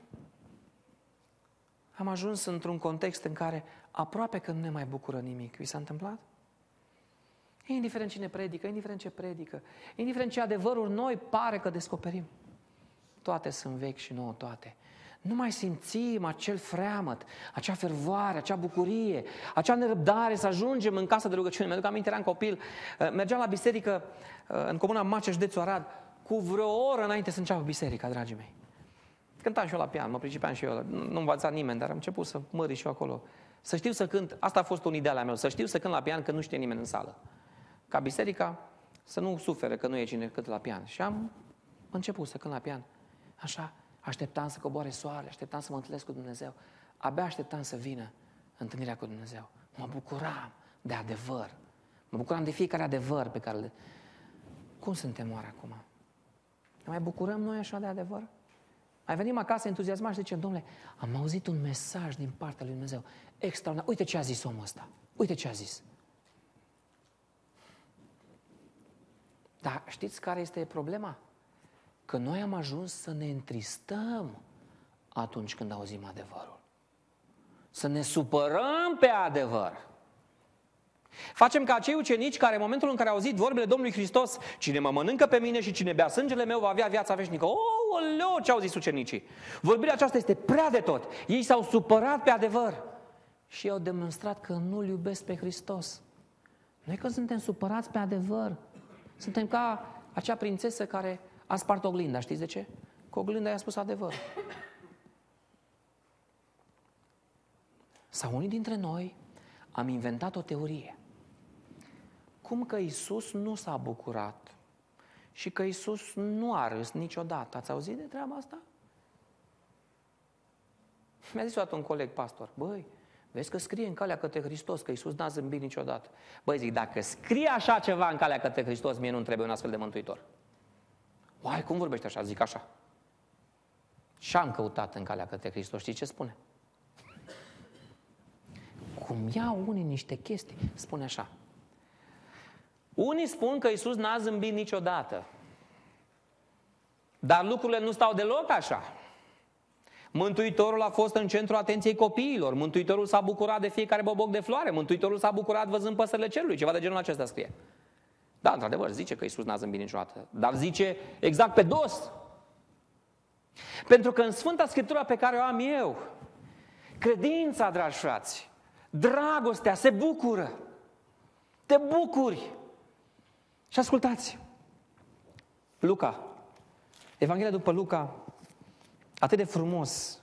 am ajuns într-un context în care aproape că nu ne mai bucură nimic. Vi s-a întâmplat? Indiferent cine predică, indiferent ce predică, indiferent ce adevăruri noi pare că descoperim. Toate sunt vechi și nouă toate. Nu mai simțim acel freamăt, acea fervoare, acea bucurie, acea nerăbdare să ajungem în casa de rugăciune. Mi-aduc aminte, eram copil, mergeam la biserică în comuna Macea, județul Arad, cu vreo oră înainte să înceapă biserica, dragii mei. Cântam și eu la pian, mă pricepeam și eu, nu învăța nimeni, dar am început să mări și eu acolo. Să știu să cânt, asta a fost un ideal al meu, să știu să cânt la pian când nu știe nimeni în sală. Ca biserica să nu sufere că nu e cine cântă la pian. Și am început să cânt la pian. Așa, așteptam să coboare soarele, așteptam să mă întâlnesc cu Dumnezeu. Abia așteptam să vină întâlnirea cu Dumnezeu. Mă bucuram de adevăr. Mă bucuram de fiecare adevăr pe care le... Cum suntem oare acum? Ne mai bucurăm noi așa de adevăr? Mai venim acasă entuziasmați și zicem, domnule, am auzit un mesaj din partea lui Dumnezeu extraordinar. Uite ce a zis omul ăsta. Uite ce a zis. Dar știți care este problema? Că noi am ajuns să ne întristăm atunci când auzim adevărul. Să ne supărăm pe adevăr. Facem ca acei ucenici care în momentul în care au auzit vorbele Domnului Hristos, cine mă mănâncă pe mine și cine bea sângele meu va avea viața veșnică. Oh, oleo, ce au zis ucenicii? Vorbirea aceasta este prea de tot. Ei s-au supărat pe adevăr și au demonstrat că nu-L iubesc pe Hristos. Noi când suntem supărați pe adevăr, suntem ca acea prințesă care a spart oglinda. Știți de ce? Că oglinda i-a spus adevăr. Sau unii dintre noi am inventat o teorie. Cum că Iisus nu s-a bucurat și că Iisus nu a râs niciodată. Ați auzit de treaba asta? Mi-a zis odată un coleg pastor, băi, Vezi că scrie în calea către Hristos că Iisus n-a zâmbit niciodată. Băi, zic, dacă scrie așa ceva în calea către Hristos, mie nu-mi trebuie un astfel de mântuitor. Oai, cum vorbește așa? Zic așa. Și am căutat în calea către Hristos. Știi ce spune? Cum iau unii niște chestii, spune așa. Unii spun că Iisus n-a zâmbit niciodată. Dar lucrurile nu stau deloc așa. Mântuitorul a fost în centrul atenției copiilor. Mântuitorul s-a bucurat de fiecare boboc de floare. Mântuitorul s-a bucurat văzând păsările cerului. Ceva de genul acesta scrie. Da, într-adevăr, zice că Iisus n-a zâmbit niciodată. Dar zice exact pe dos. Pentru că în Sfânta Scriptură pe care o am eu, credința, dragi frați, dragostea se bucură. Te bucuri. Și ascultați. Luca. Evanghelia după Luca, atât de frumos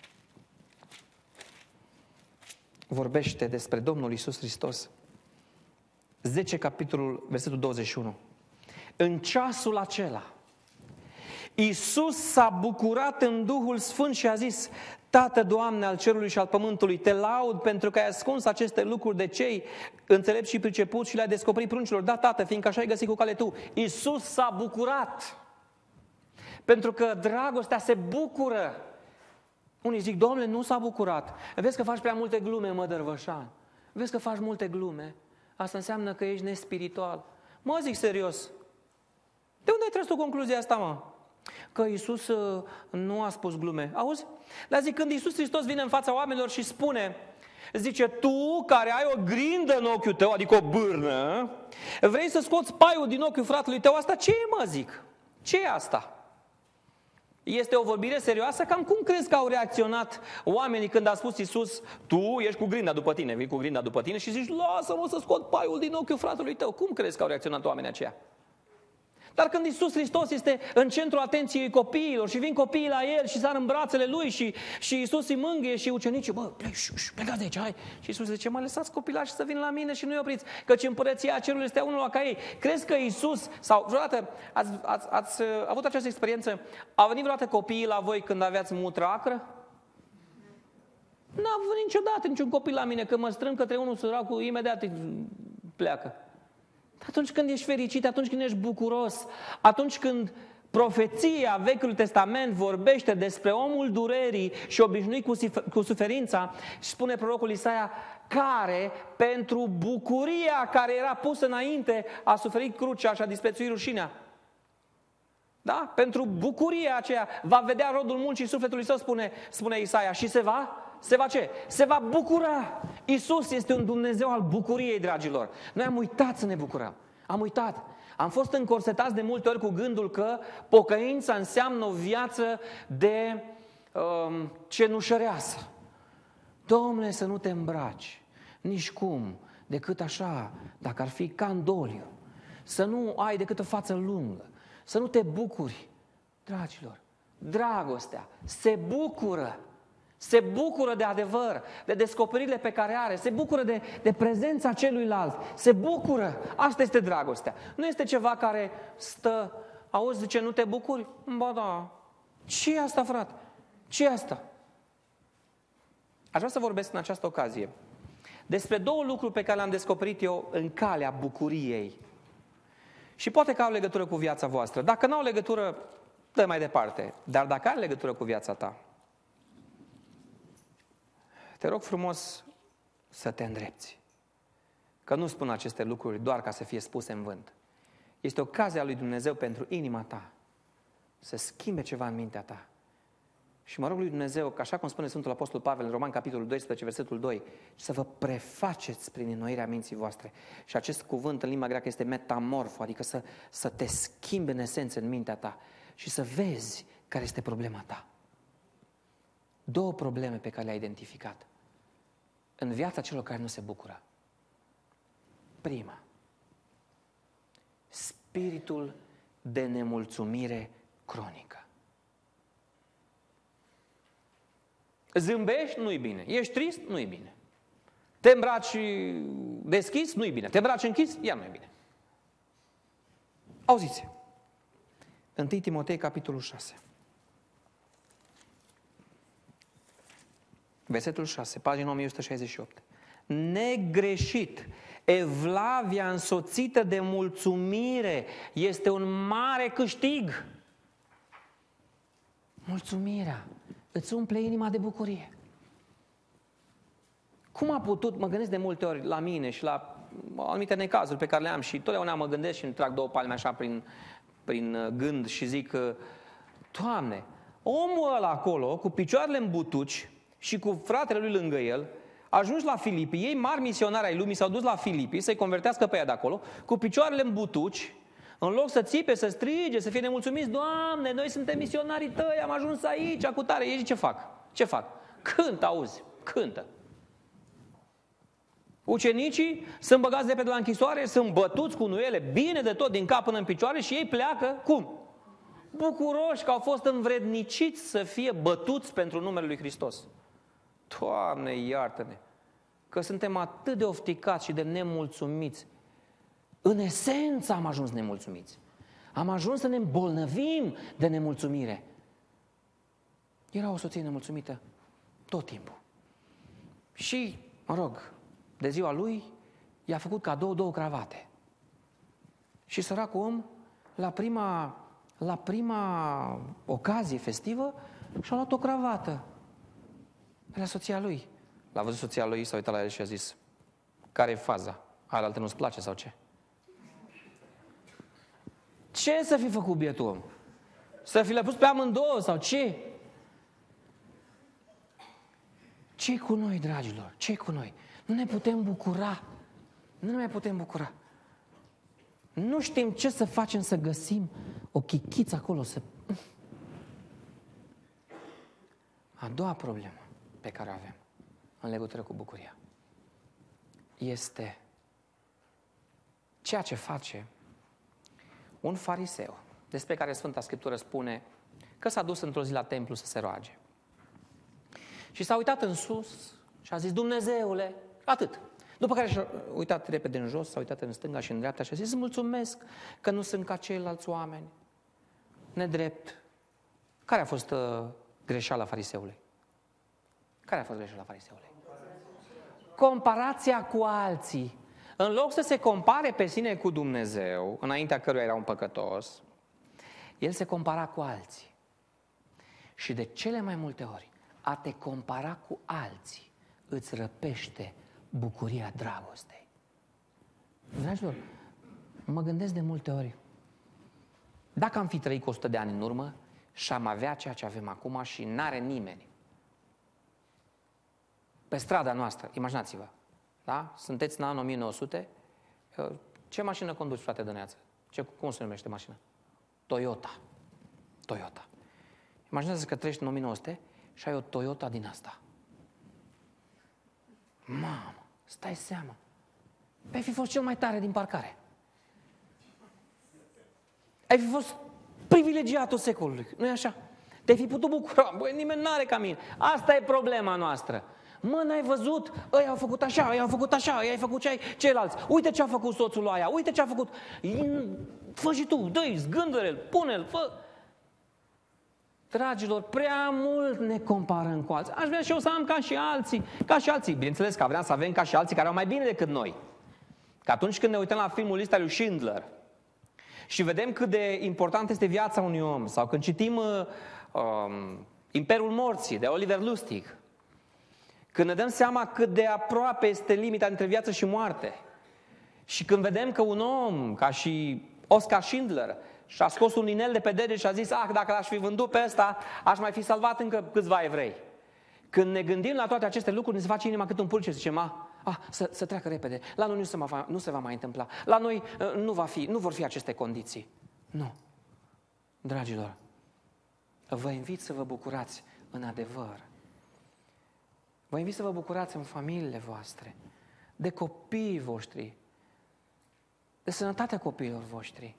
vorbește despre Domnul Iisus Hristos. zece, capitolul, versetul douăzeci și unu. În ceasul acela, Iisus s-a bucurat în Duhul Sfânt și a zis: Tată, Doamne al cerului și al pământului, te laud pentru că ai ascuns aceste lucruri de cei înțelepți și pricepuți și le-ai descoperit pruncilor. Da, Tată, fiindcă așa ai găsit cu cale tu. Iisus s-a bucurat. Pentru că dragostea se bucură. Unii zic: Domnule, nu s-a bucurat. Vezi că faci prea multe glume, mă, Dărvășan. Vezi că faci multe glume. Asta înseamnă că ești nespiritual. Mă, zic serios. De unde ai tras tu concluzia asta, mă? Că Iisus uh, nu a spus glume. Auzi? Dar zic, când Iisus Hristos vine în fața oamenilor și spune, zice: tu care ai o grindă în ochiul tău, adică o bârnă, vrei să scoți paiul din ochiul fratelui tău, asta ce e, mă, zic? Ce e asta? Este o vorbire serioasă? Cam cum crezi că au reacționat oamenii când a spus Iisus: tu ești cu grinda după tine, vii cu grinda după tine și zici: lasă-mă să scot paiul din ochiul fratelui tău. Cum crezi că au reacționat oamenii aceia? Dar când Iisus Hristos este în centrul atenției copiilor și vin copiii la El și sar în brațele Lui și, și Iisus îi mângâie și ucenicii: bă, plec, plecați de aici, hai. Și Iisus zice: mă, lăsați copilași să vină la mine și nu-i opriți, căci împărăția cerului este unul ca ei. Crezi că Iisus, sau vreodată ați, ați, ați avut această experiență, au venit vreodată copiii la voi când aveați mutră acră? N-a venit niciodată niciun copil la mine, că mă strâng către unul săracul, imediat pleacă. Atunci când ești fericit, atunci când ești bucuros, atunci când profeția Vechiului Testament vorbește despre omul durerii și obișnuit cu, cu suferința, și spune prorocul Isaia, care pentru bucuria care era pusă înainte a suferit crucea și a disprețuit rușinea. Da? Pentru bucuria aceea va vedea rodul muncii sufletului său, spune, spune Isaia, și se va... Se va ce? Se va bucura. Iisus este un Dumnezeu al bucuriei, dragilor. Noi am uitat să ne bucurăm. Am uitat. Am fost încorsetați de multe ori cu gândul că pocăința înseamnă o viață de um, cenușăreasă. Dom'le, să nu te îmbraci, nici cum, decât așa, dacă ar fi ca în doliu. Să nu ai decât o față lungă. Să nu te bucuri. Dragilor, dragostea se bucură. Se bucură de adevăr, de descoperirile pe care are, se bucură de, de prezența celuilalt, se bucură. Asta este dragostea. Nu este ceva care stă, auzi, zice, nu te bucuri? Ba da. Ce e asta, frate? Ce e asta? Aș vrea să vorbesc în această ocazie despre două lucruri pe care le-am descoperit eu în calea bucuriei. Și poate că au legătură cu viața voastră. Dacă nu au legătură, dă mai departe. Dar dacă are legătură cu viața ta, te rog frumos să te îndrepți. Că nu spun aceste lucruri doar ca să fie spuse în vânt. Este ocazia lui Dumnezeu pentru inima ta să schimbe ceva în mintea ta. Și mă rog lui Dumnezeu, că așa cum spune Sfântul Apostol Pavel în Roman, capitolul doisprezece, versetul doi, să vă prefaceți prin înnoirea minții voastre. Și acest cuvânt în limba greacă este metamorfo, adică să, să te schimbe în esență în mintea ta și să vezi care este problema ta. Două probleme pe care le-ai identificat în viața celor care nu se bucură. Prima, spiritul de nemulțumire cronică. Zâmbești? Nu-i bine. Ești trist? Nu-i bine. Te îmbraci deschis? Nu-i bine. Te îmbraci închis? Iar nu-i bine. Auziți. întâi Timotei, capitolul șase. versetul șase, pagina o mie o sută șaizeci și opt. Negreșit, evlavia însoțită de mulțumire este un mare câștig. Mulțumirea îți umple inima de bucurie. Cum a putut, mă gândesc de multe ori la mine și la anumite necazuri pe care le am și totdeauna mă gândesc și îmi trag două palme așa prin, prin gând și zic, Doamne, omul ăla acolo, cu picioarele în butuci și cu fratele lui lângă el, ajungi la Filipi, ei mari misionari ai lumii s-au dus la Filipi să-i convertească pe ea de acolo, cu picioarele în butuci, în loc să țipe, să strige, să fie nemulțumiți, Doamne, noi suntem misionarii tăi, am ajuns aici, cu tare. Ei ce fac? Ce fac? Cântă, auzi, cântă. Ucenicii sunt băgați de pe la închisoare, sunt bătuți cu nuiele, bine de tot, din cap până în picioare și ei pleacă, cum? Bucuroși că au fost învredniciți să fie bătuți pentru numele lui Hristos. Doamne, iartă-ne, că suntem atât de ofticați și de nemulțumiți. În esență am ajuns nemulțumiți. Am ajuns să ne îmbolnăvim de nemulțumire. Era o soție nemulțumită tot timpul. Și, mă rog, de ziua lui i-a făcut cadou două cravate. Și săracul om, la prima, la prima ocazie festivă, și-a luat o cravată. Era soția lui. L-a văzut soția lui, s-a uitat la el și a zis, care e faza? Alaltă nu-ți place sau ce? Ce să fi făcut bietul om? Să fi le pus pe amândouă sau ce? Ce-i cu noi, dragilor? Ce-i cu noi? Nu ne putem bucura. Nu ne mai putem bucura. Nu știm ce să facem să găsim o chichiță acolo. Să... A doua problemă pe care o avem în legătură cu bucuria este ceea ce face un fariseu, despre care Sfânta Scriptură spune că s-a dus într-o zi la templu să se roage. Și s-a uitat în sus și a zis, Dumnezeule, atât. După care și-a uitat repede în jos, s-a uitat în stânga și în dreapta și a zis, îți mulțumesc că nu sunt ca ceilalți oameni, nedrept. Care a fost uh, greșeala fariseului? Care a fost greșeala fariseului? Comparația cu alții. În loc să se compare pe sine cu Dumnezeu, înaintea căruia era un păcătos, el se compara cu alții. Și de cele mai multe ori, a te compara cu alții îți răpește bucuria dragostei. Dragilor, mă gândesc de multe ori, dacă am fi trăit cu o sută de ani în urmă și am avea ceea ce avem acum și n-are nimeni pe strada noastră, imaginați-vă, da? Sunteți în anul o mie nouă sute, ce mașină conduci, frate Dăneață? Ce, cum se numește mașina? Toyota. Toyota. Imaginează că treci în o mie nouă sute și ai o Toyota din asta. Mamă, stai seama. Ai fi fost cel mai tare din parcare. Ai fi fost privilegiatul secolului, nu-i așa? Te-ai fi putut bucura. Băi, nimeni n-are ca mine. Asta e problema noastră. Mă, n-ai văzut? Ei au făcut așa, ei au făcut așa, ei au făcut ce ceilalți. Uite ce a făcut soțul aia, uite ce a făcut. Fă și tu, dă-i, zgândă-l, pune-l, fă. Dragilor, prea mult ne comparăm cu alții. Aș vrea și eu să am ca și alții, ca și alții. Bineînțeles că vreau să avem ca și alții care au mai bine decât noi. Că atunci când ne uităm la filmul Lista lui Schindler și vedem cât de important este viața unui om, sau când citim uh, um, Imperiul Morții de Oliver Lustig, când ne dăm seama cât de aproape este limita între viață și moarte, și când vedem că un om ca și Oscar Schindler și-a scos un inel de pe dege și a zis, ah, dacă l-aș fi vândut pe ăsta, aș mai fi salvat încă câțiva evrei. Când ne gândim la toate aceste lucruri, ne se face inima cât un pulce și zicem, ah, ah să, să treacă repede, la noi nu se, va, nu se va mai întâmpla, la noi nu, va fi, nu vor fi aceste condiții. Nu. Dragilor, vă invit să vă bucurați în adevăr. Vă invit să vă bucurați în familiile voastre, de copiii voștri, de sănătatea copiilor voștri.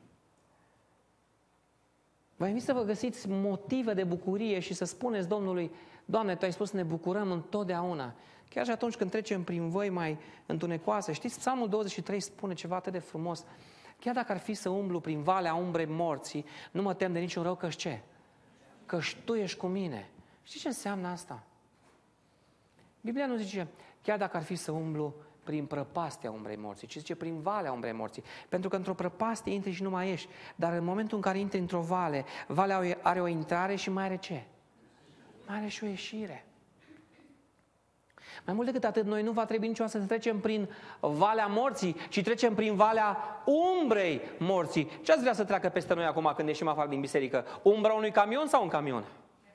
Vă invit să vă găsiți motive de bucurie și să spuneți Domnului, Doamne, Tu ai spus să ne bucurăm întotdeauna. Chiar și atunci când trecem prin văi mai întunecoase. Știți, Psalmul douăzeci și trei spune ceva atât de frumos. Chiar dacă ar fi să umblu prin valea umbrei morții, nu mă tem de niciun rău, că-și ce? Că-și Tu ești cu mine. Știți ce înseamnă asta? Biblia nu zice, chiar dacă ar fi să umblu prin prăpastia umbrei morții, ci zice prin valea umbrei morții. Pentru că într-o prăpastie intri și nu mai ieși. Dar în momentul în care intri într-o vale, valea are o intrare și mai are ce? Mai are și o ieșire. Mai mult decât atât, noi nu va trebui niciodată să trecem prin valea morții, ci trecem prin valea umbrei morții. Ce ați vrea să treacă peste noi acum când ieșim afară din biserică? Umbra unui camion sau un camion?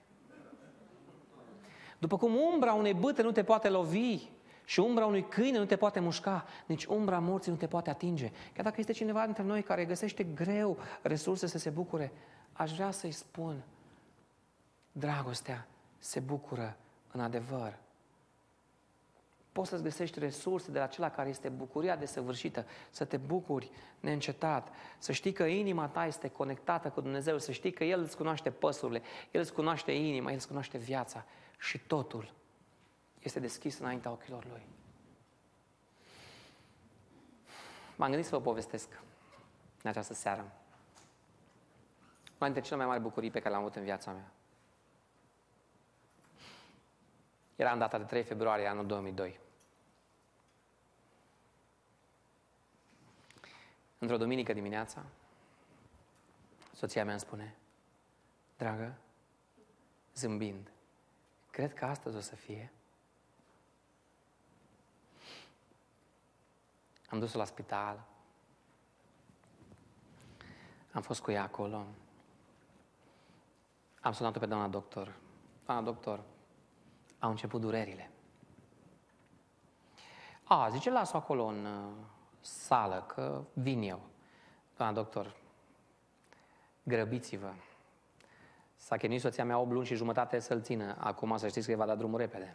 După cum umbra unei bâte nu te poate lovi și umbra unui câine nu te poate mușca, nici umbra morții nu te poate atinge. Chiar dacă este cineva dintre noi care găsește greu resurse să se bucure, aș vrea să-i spun, dragostea se bucură în adevăr. Poți să-ți găsești resurse de la acela care este bucuria desăvârșită, să te bucuri neîncetat, să știi că inima ta este conectată cu Dumnezeu, să știi că El îți cunoaște păsurile, El îți cunoaște inima, El îți cunoaște viața și totul este deschis înaintea ochilor Lui. M-am gândit să vă povestesc în această seară una dintre cele mai mari bucurii pe care le-am avut în viața mea. Era în data de trei februarie anul două mii doi. Într-o duminică dimineața, soția mea îmi spune, dragă, zâmbind, cred că astăzi o să fie. Am dus-o la spital, am fost cu ea acolo, am sunat-o pe doamna doctor. Doamna doctor, au început durerile. A, zice, las-o acolo în uh, sală, că vin eu. Doamna doctor, grăbiți-vă. S-a chinuit soția mea opt luni și jumătate să-l țină. Acum să știți că îi va da drumul repede.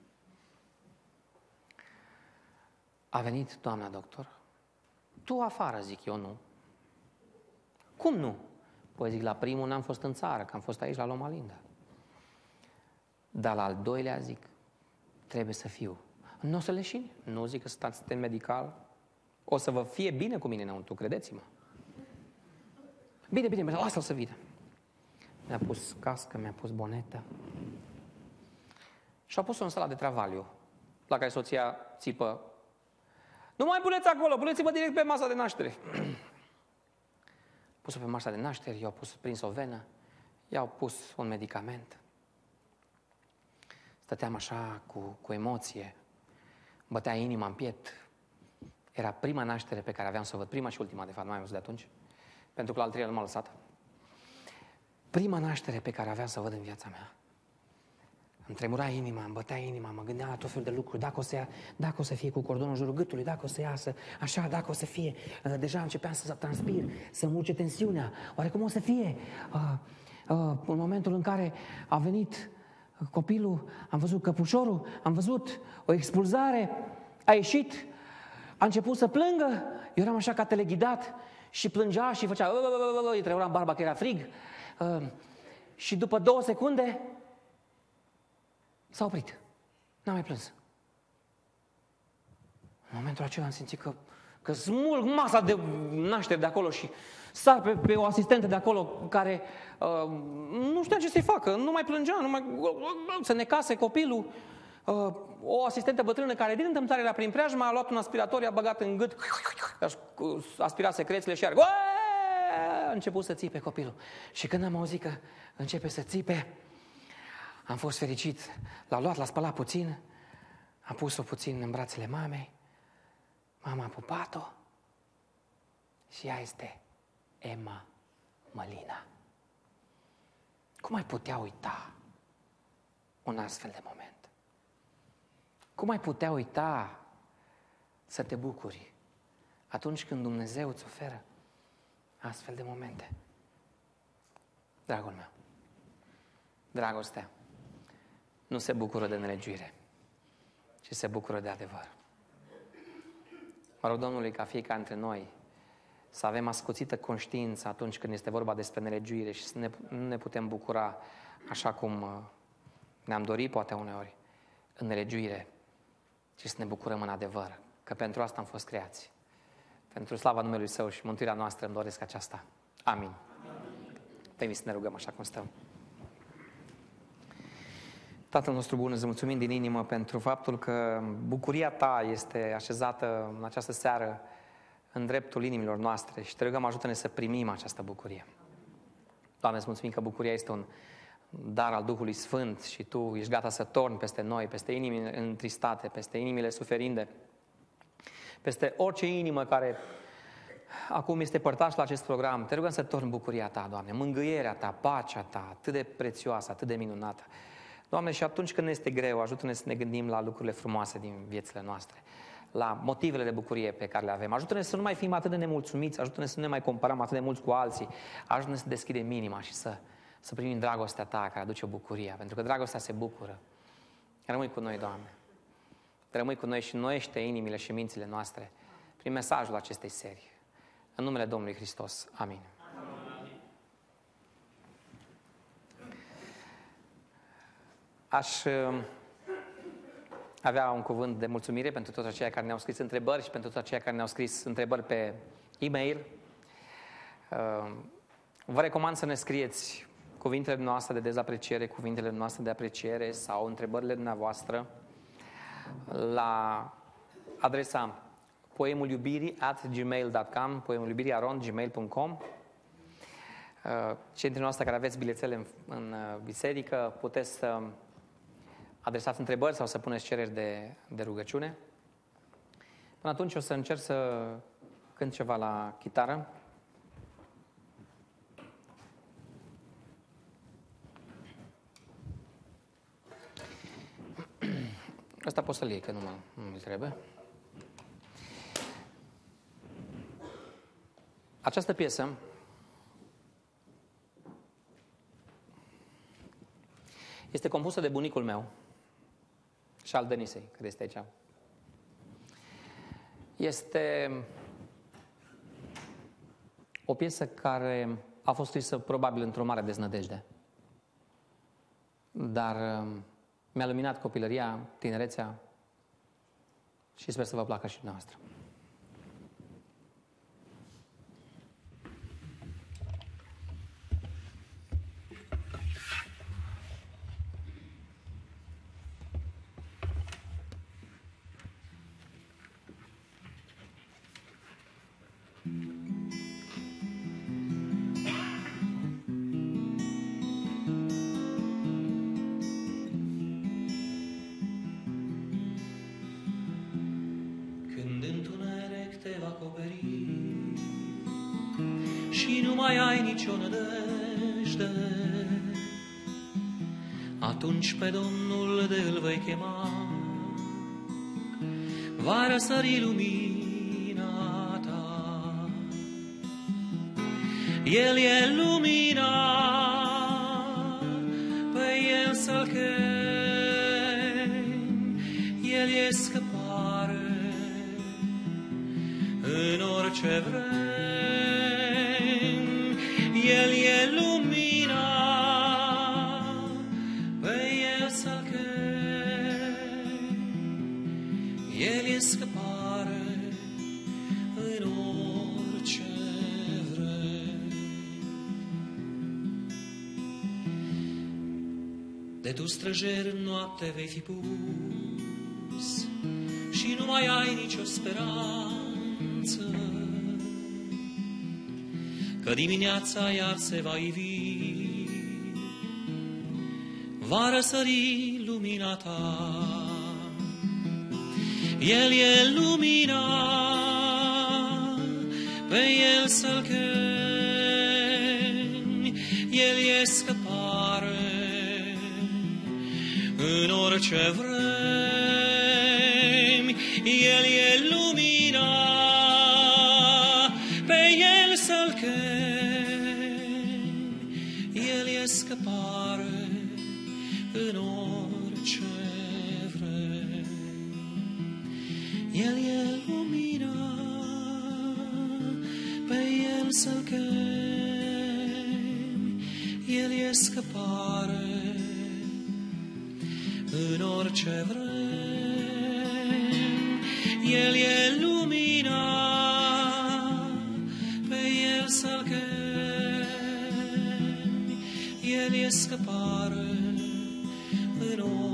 A venit doamna doctor. Tu afară, zic eu, nu. Cum nu? Păi zic, la primul n-am fost în țară, că am fost aici la Loma Linda. Dar la al doilea zic, trebuie să fiu. Nu o să leșini? Nu zic că stați sistem medical. O să vă fie bine cu mine înăuntru, credeți-mă. Bine, bine, lasă-l să vină. Mi-a pus cască, mi-a pus bonetă. Și a pus-o în sala de travaliu, la care soția țipă, nu mai puneți acolo, puneți-vă direct pe masa de naștere. Pus-o pe masa de naștere, i-au pus, prins o venă, i-au pus un medicament. Stăteam așa cu, cu emoție, bătea inima în piept. Era prima naștere pe care aveam să o văd, prima și ultima, de fapt, nu mai am văzut de atunci, pentru că la al treilea nu m-a lăsat. Prima naștere pe care aveam să o văd în viața mea. Îmi tremura inima, îmi bătea inima, mă gândeam la tot felul de lucruri, dacă o să, ia, dacă o să fie cu cordonul în jurul gâtului, dacă o să iasă, așa, dacă o să fie. Deja începeam să transpir, să-mi urce tensiunea. Oare cum o să fie? Uh, uh, în momentul în care a venit copilul, am văzut căpușorul, am văzut o expulzare, a ieșit, a început să plângă, eu eram așa ca teleghidat și plângea și făcea, îi tremura în barba că era frig. Uh, și după două secunde s-a oprit. N-a mai plâns. În momentul acela am simțit că, că smulg masa de naștere de acolo și sar pe, pe o asistentă de acolo care uh, nu știa ce să-i facă, nu mai plângea, nu mai, se necase copilul. Uh, o asistentă bătrână care din întâmplare era prin preajmă a luat un aspirator, i-a băgat în gât, a aspirat secrețiile și iar a început să țipe copilul. Și când am auzit că începe să țipe, am fost fericit. L-a luat, l-a spălat puțin, a pus-o puțin în brațele mamei, mama a pupat-o și ea este Emma Mălina. Cum ai putea uita un astfel de moment? Cum ai putea uita să te bucuri atunci când Dumnezeu îți oferă astfel de momente? Dragul meu, dragostea nu se bucură de nelegiuire, ci se bucură de adevăr. Mă rog Domnului ca fiecare dintre noi să avem ascuțită conștiință atunci când este vorba despre nelegiuire și să ne, nu ne putem bucura așa cum ne-am dorit poate uneori în nelegiuire, ci să ne bucurăm în adevăr, că pentru asta am fost creați. Pentru slava numelui Său și mântuirea noastră îmi doresc aceasta. Amin. Amin. Să ne rugăm așa cum stăm. Tatăl nostru bun, îți mulțumim din inimă pentru faptul că bucuria Ta este așezată în această seară în dreptul inimilor noastre și Te rugăm, ajută-ne să primim această bucurie. Doamne, îți mulțumim că bucuria este un dar al Duhului Sfânt și Tu ești gata să torni peste noi, peste inimile întristate, peste inimile suferinde, peste orice inimă care acum este părtaș la acest program. Te rugăm să torni bucuria Ta, Doamne, mângâierea Ta, pacea Ta, atât de prețioasă, atât de minunată. Doamne, și atunci când ne este greu, ajută-ne să ne gândim la lucrurile frumoase din viețile noastre, la motivele de bucurie pe care le avem. Ajută-ne să nu mai fim atât de nemulțumiți, ajută-ne să nu ne mai comparăm atât de mulți cu alții, ajută-ne să deschidem inima și să, să primim dragostea Ta care aduce bucuria, pentru că dragostea se bucură. Rămâi cu noi, Doamne. Rămâi cu noi și noiește inimile și mințile noastre prin mesajul acestei serii. În numele Domnului Hristos. Amin. Aș avea un cuvânt de mulțumire pentru toți aceia care ne-au scris întrebări și pentru toți aceia care ne-au scris întrebări pe e-mail. Vă recomand să ne scrieți cuvintele noastre de dezapreciere, cuvintele noastre de apreciere sau întrebările dumneavoastră la adresa poemul iubirii at gmail dot com, poemul iubirii arond gmail punct com. Cei dintre noastre care aveți bilețele în, în biserică, puteți să adresați întrebări sau să puneți cereri de, de rugăciune. Până atunci o să încerc să cânt ceva la chitară. Asta poți să-l iei, că nu mi trebuie. Această piesă este compusă de bunicul meu și al Denisei, care este aici. Este o piesă care a fost scrisă probabil într-o mare deznădejde, dar mi-a luminat copilăria, tinerețea și sper să vă placă și dumneavoastră. Și nu mai ai nicio nădejde, atunci pe Domnul de îl vei chema, va răsări lumina ta. El e lumina, pe El să-L chem, El e scăpare în orice vrem. El e lumina, pe El să-L chem, El e scăpare în orice vrem. De tu străjer în noapte vei fi pus și nu mai ai nicio speranță, că dimineața iar se va ivi, va răsări lumina ta. El e lumina, pe El să-L chem, El e scăpare în orice vrem. El e lumina, pe El să-L chem, El e scăpare în orice vrem. El e lumina, pe El să-L chem, El e scăpare în orice vrem. El e lumina, pe El să-L chem, El e scăpare în orice vrem.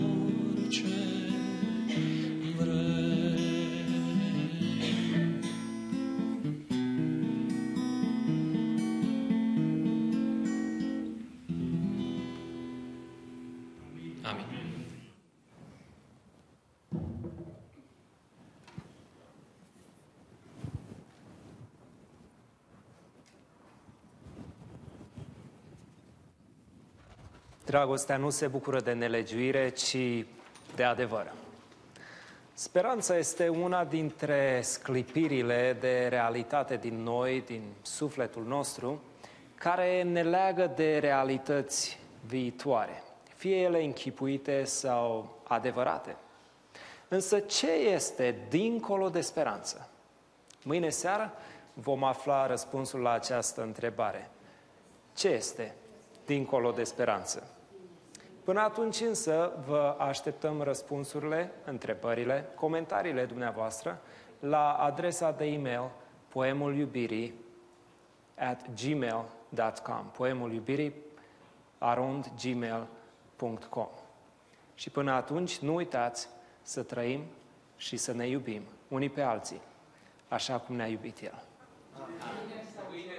Dragostea nu se bucură de nelegiuire, ci de adevăr. Speranța este una dintre sclipirile de realitate din noi, din sufletul nostru, care ne leagă de realități viitoare, fie ele închipuite sau adevărate. Însă ce este dincolo de speranță? Mâine seară vom afla răspunsul la această întrebare. Ce este dincolo de speranță? Până atunci însă vă așteptăm răspunsurile, întrebările, comentariile dumneavoastră la adresa de e-mail poemuliubirii at gmail dot com poemuliubirii arond gmail punct com. Și până atunci nu uitați să trăim și să ne iubim unii pe alții, așa cum ne-a iubit El. Amin.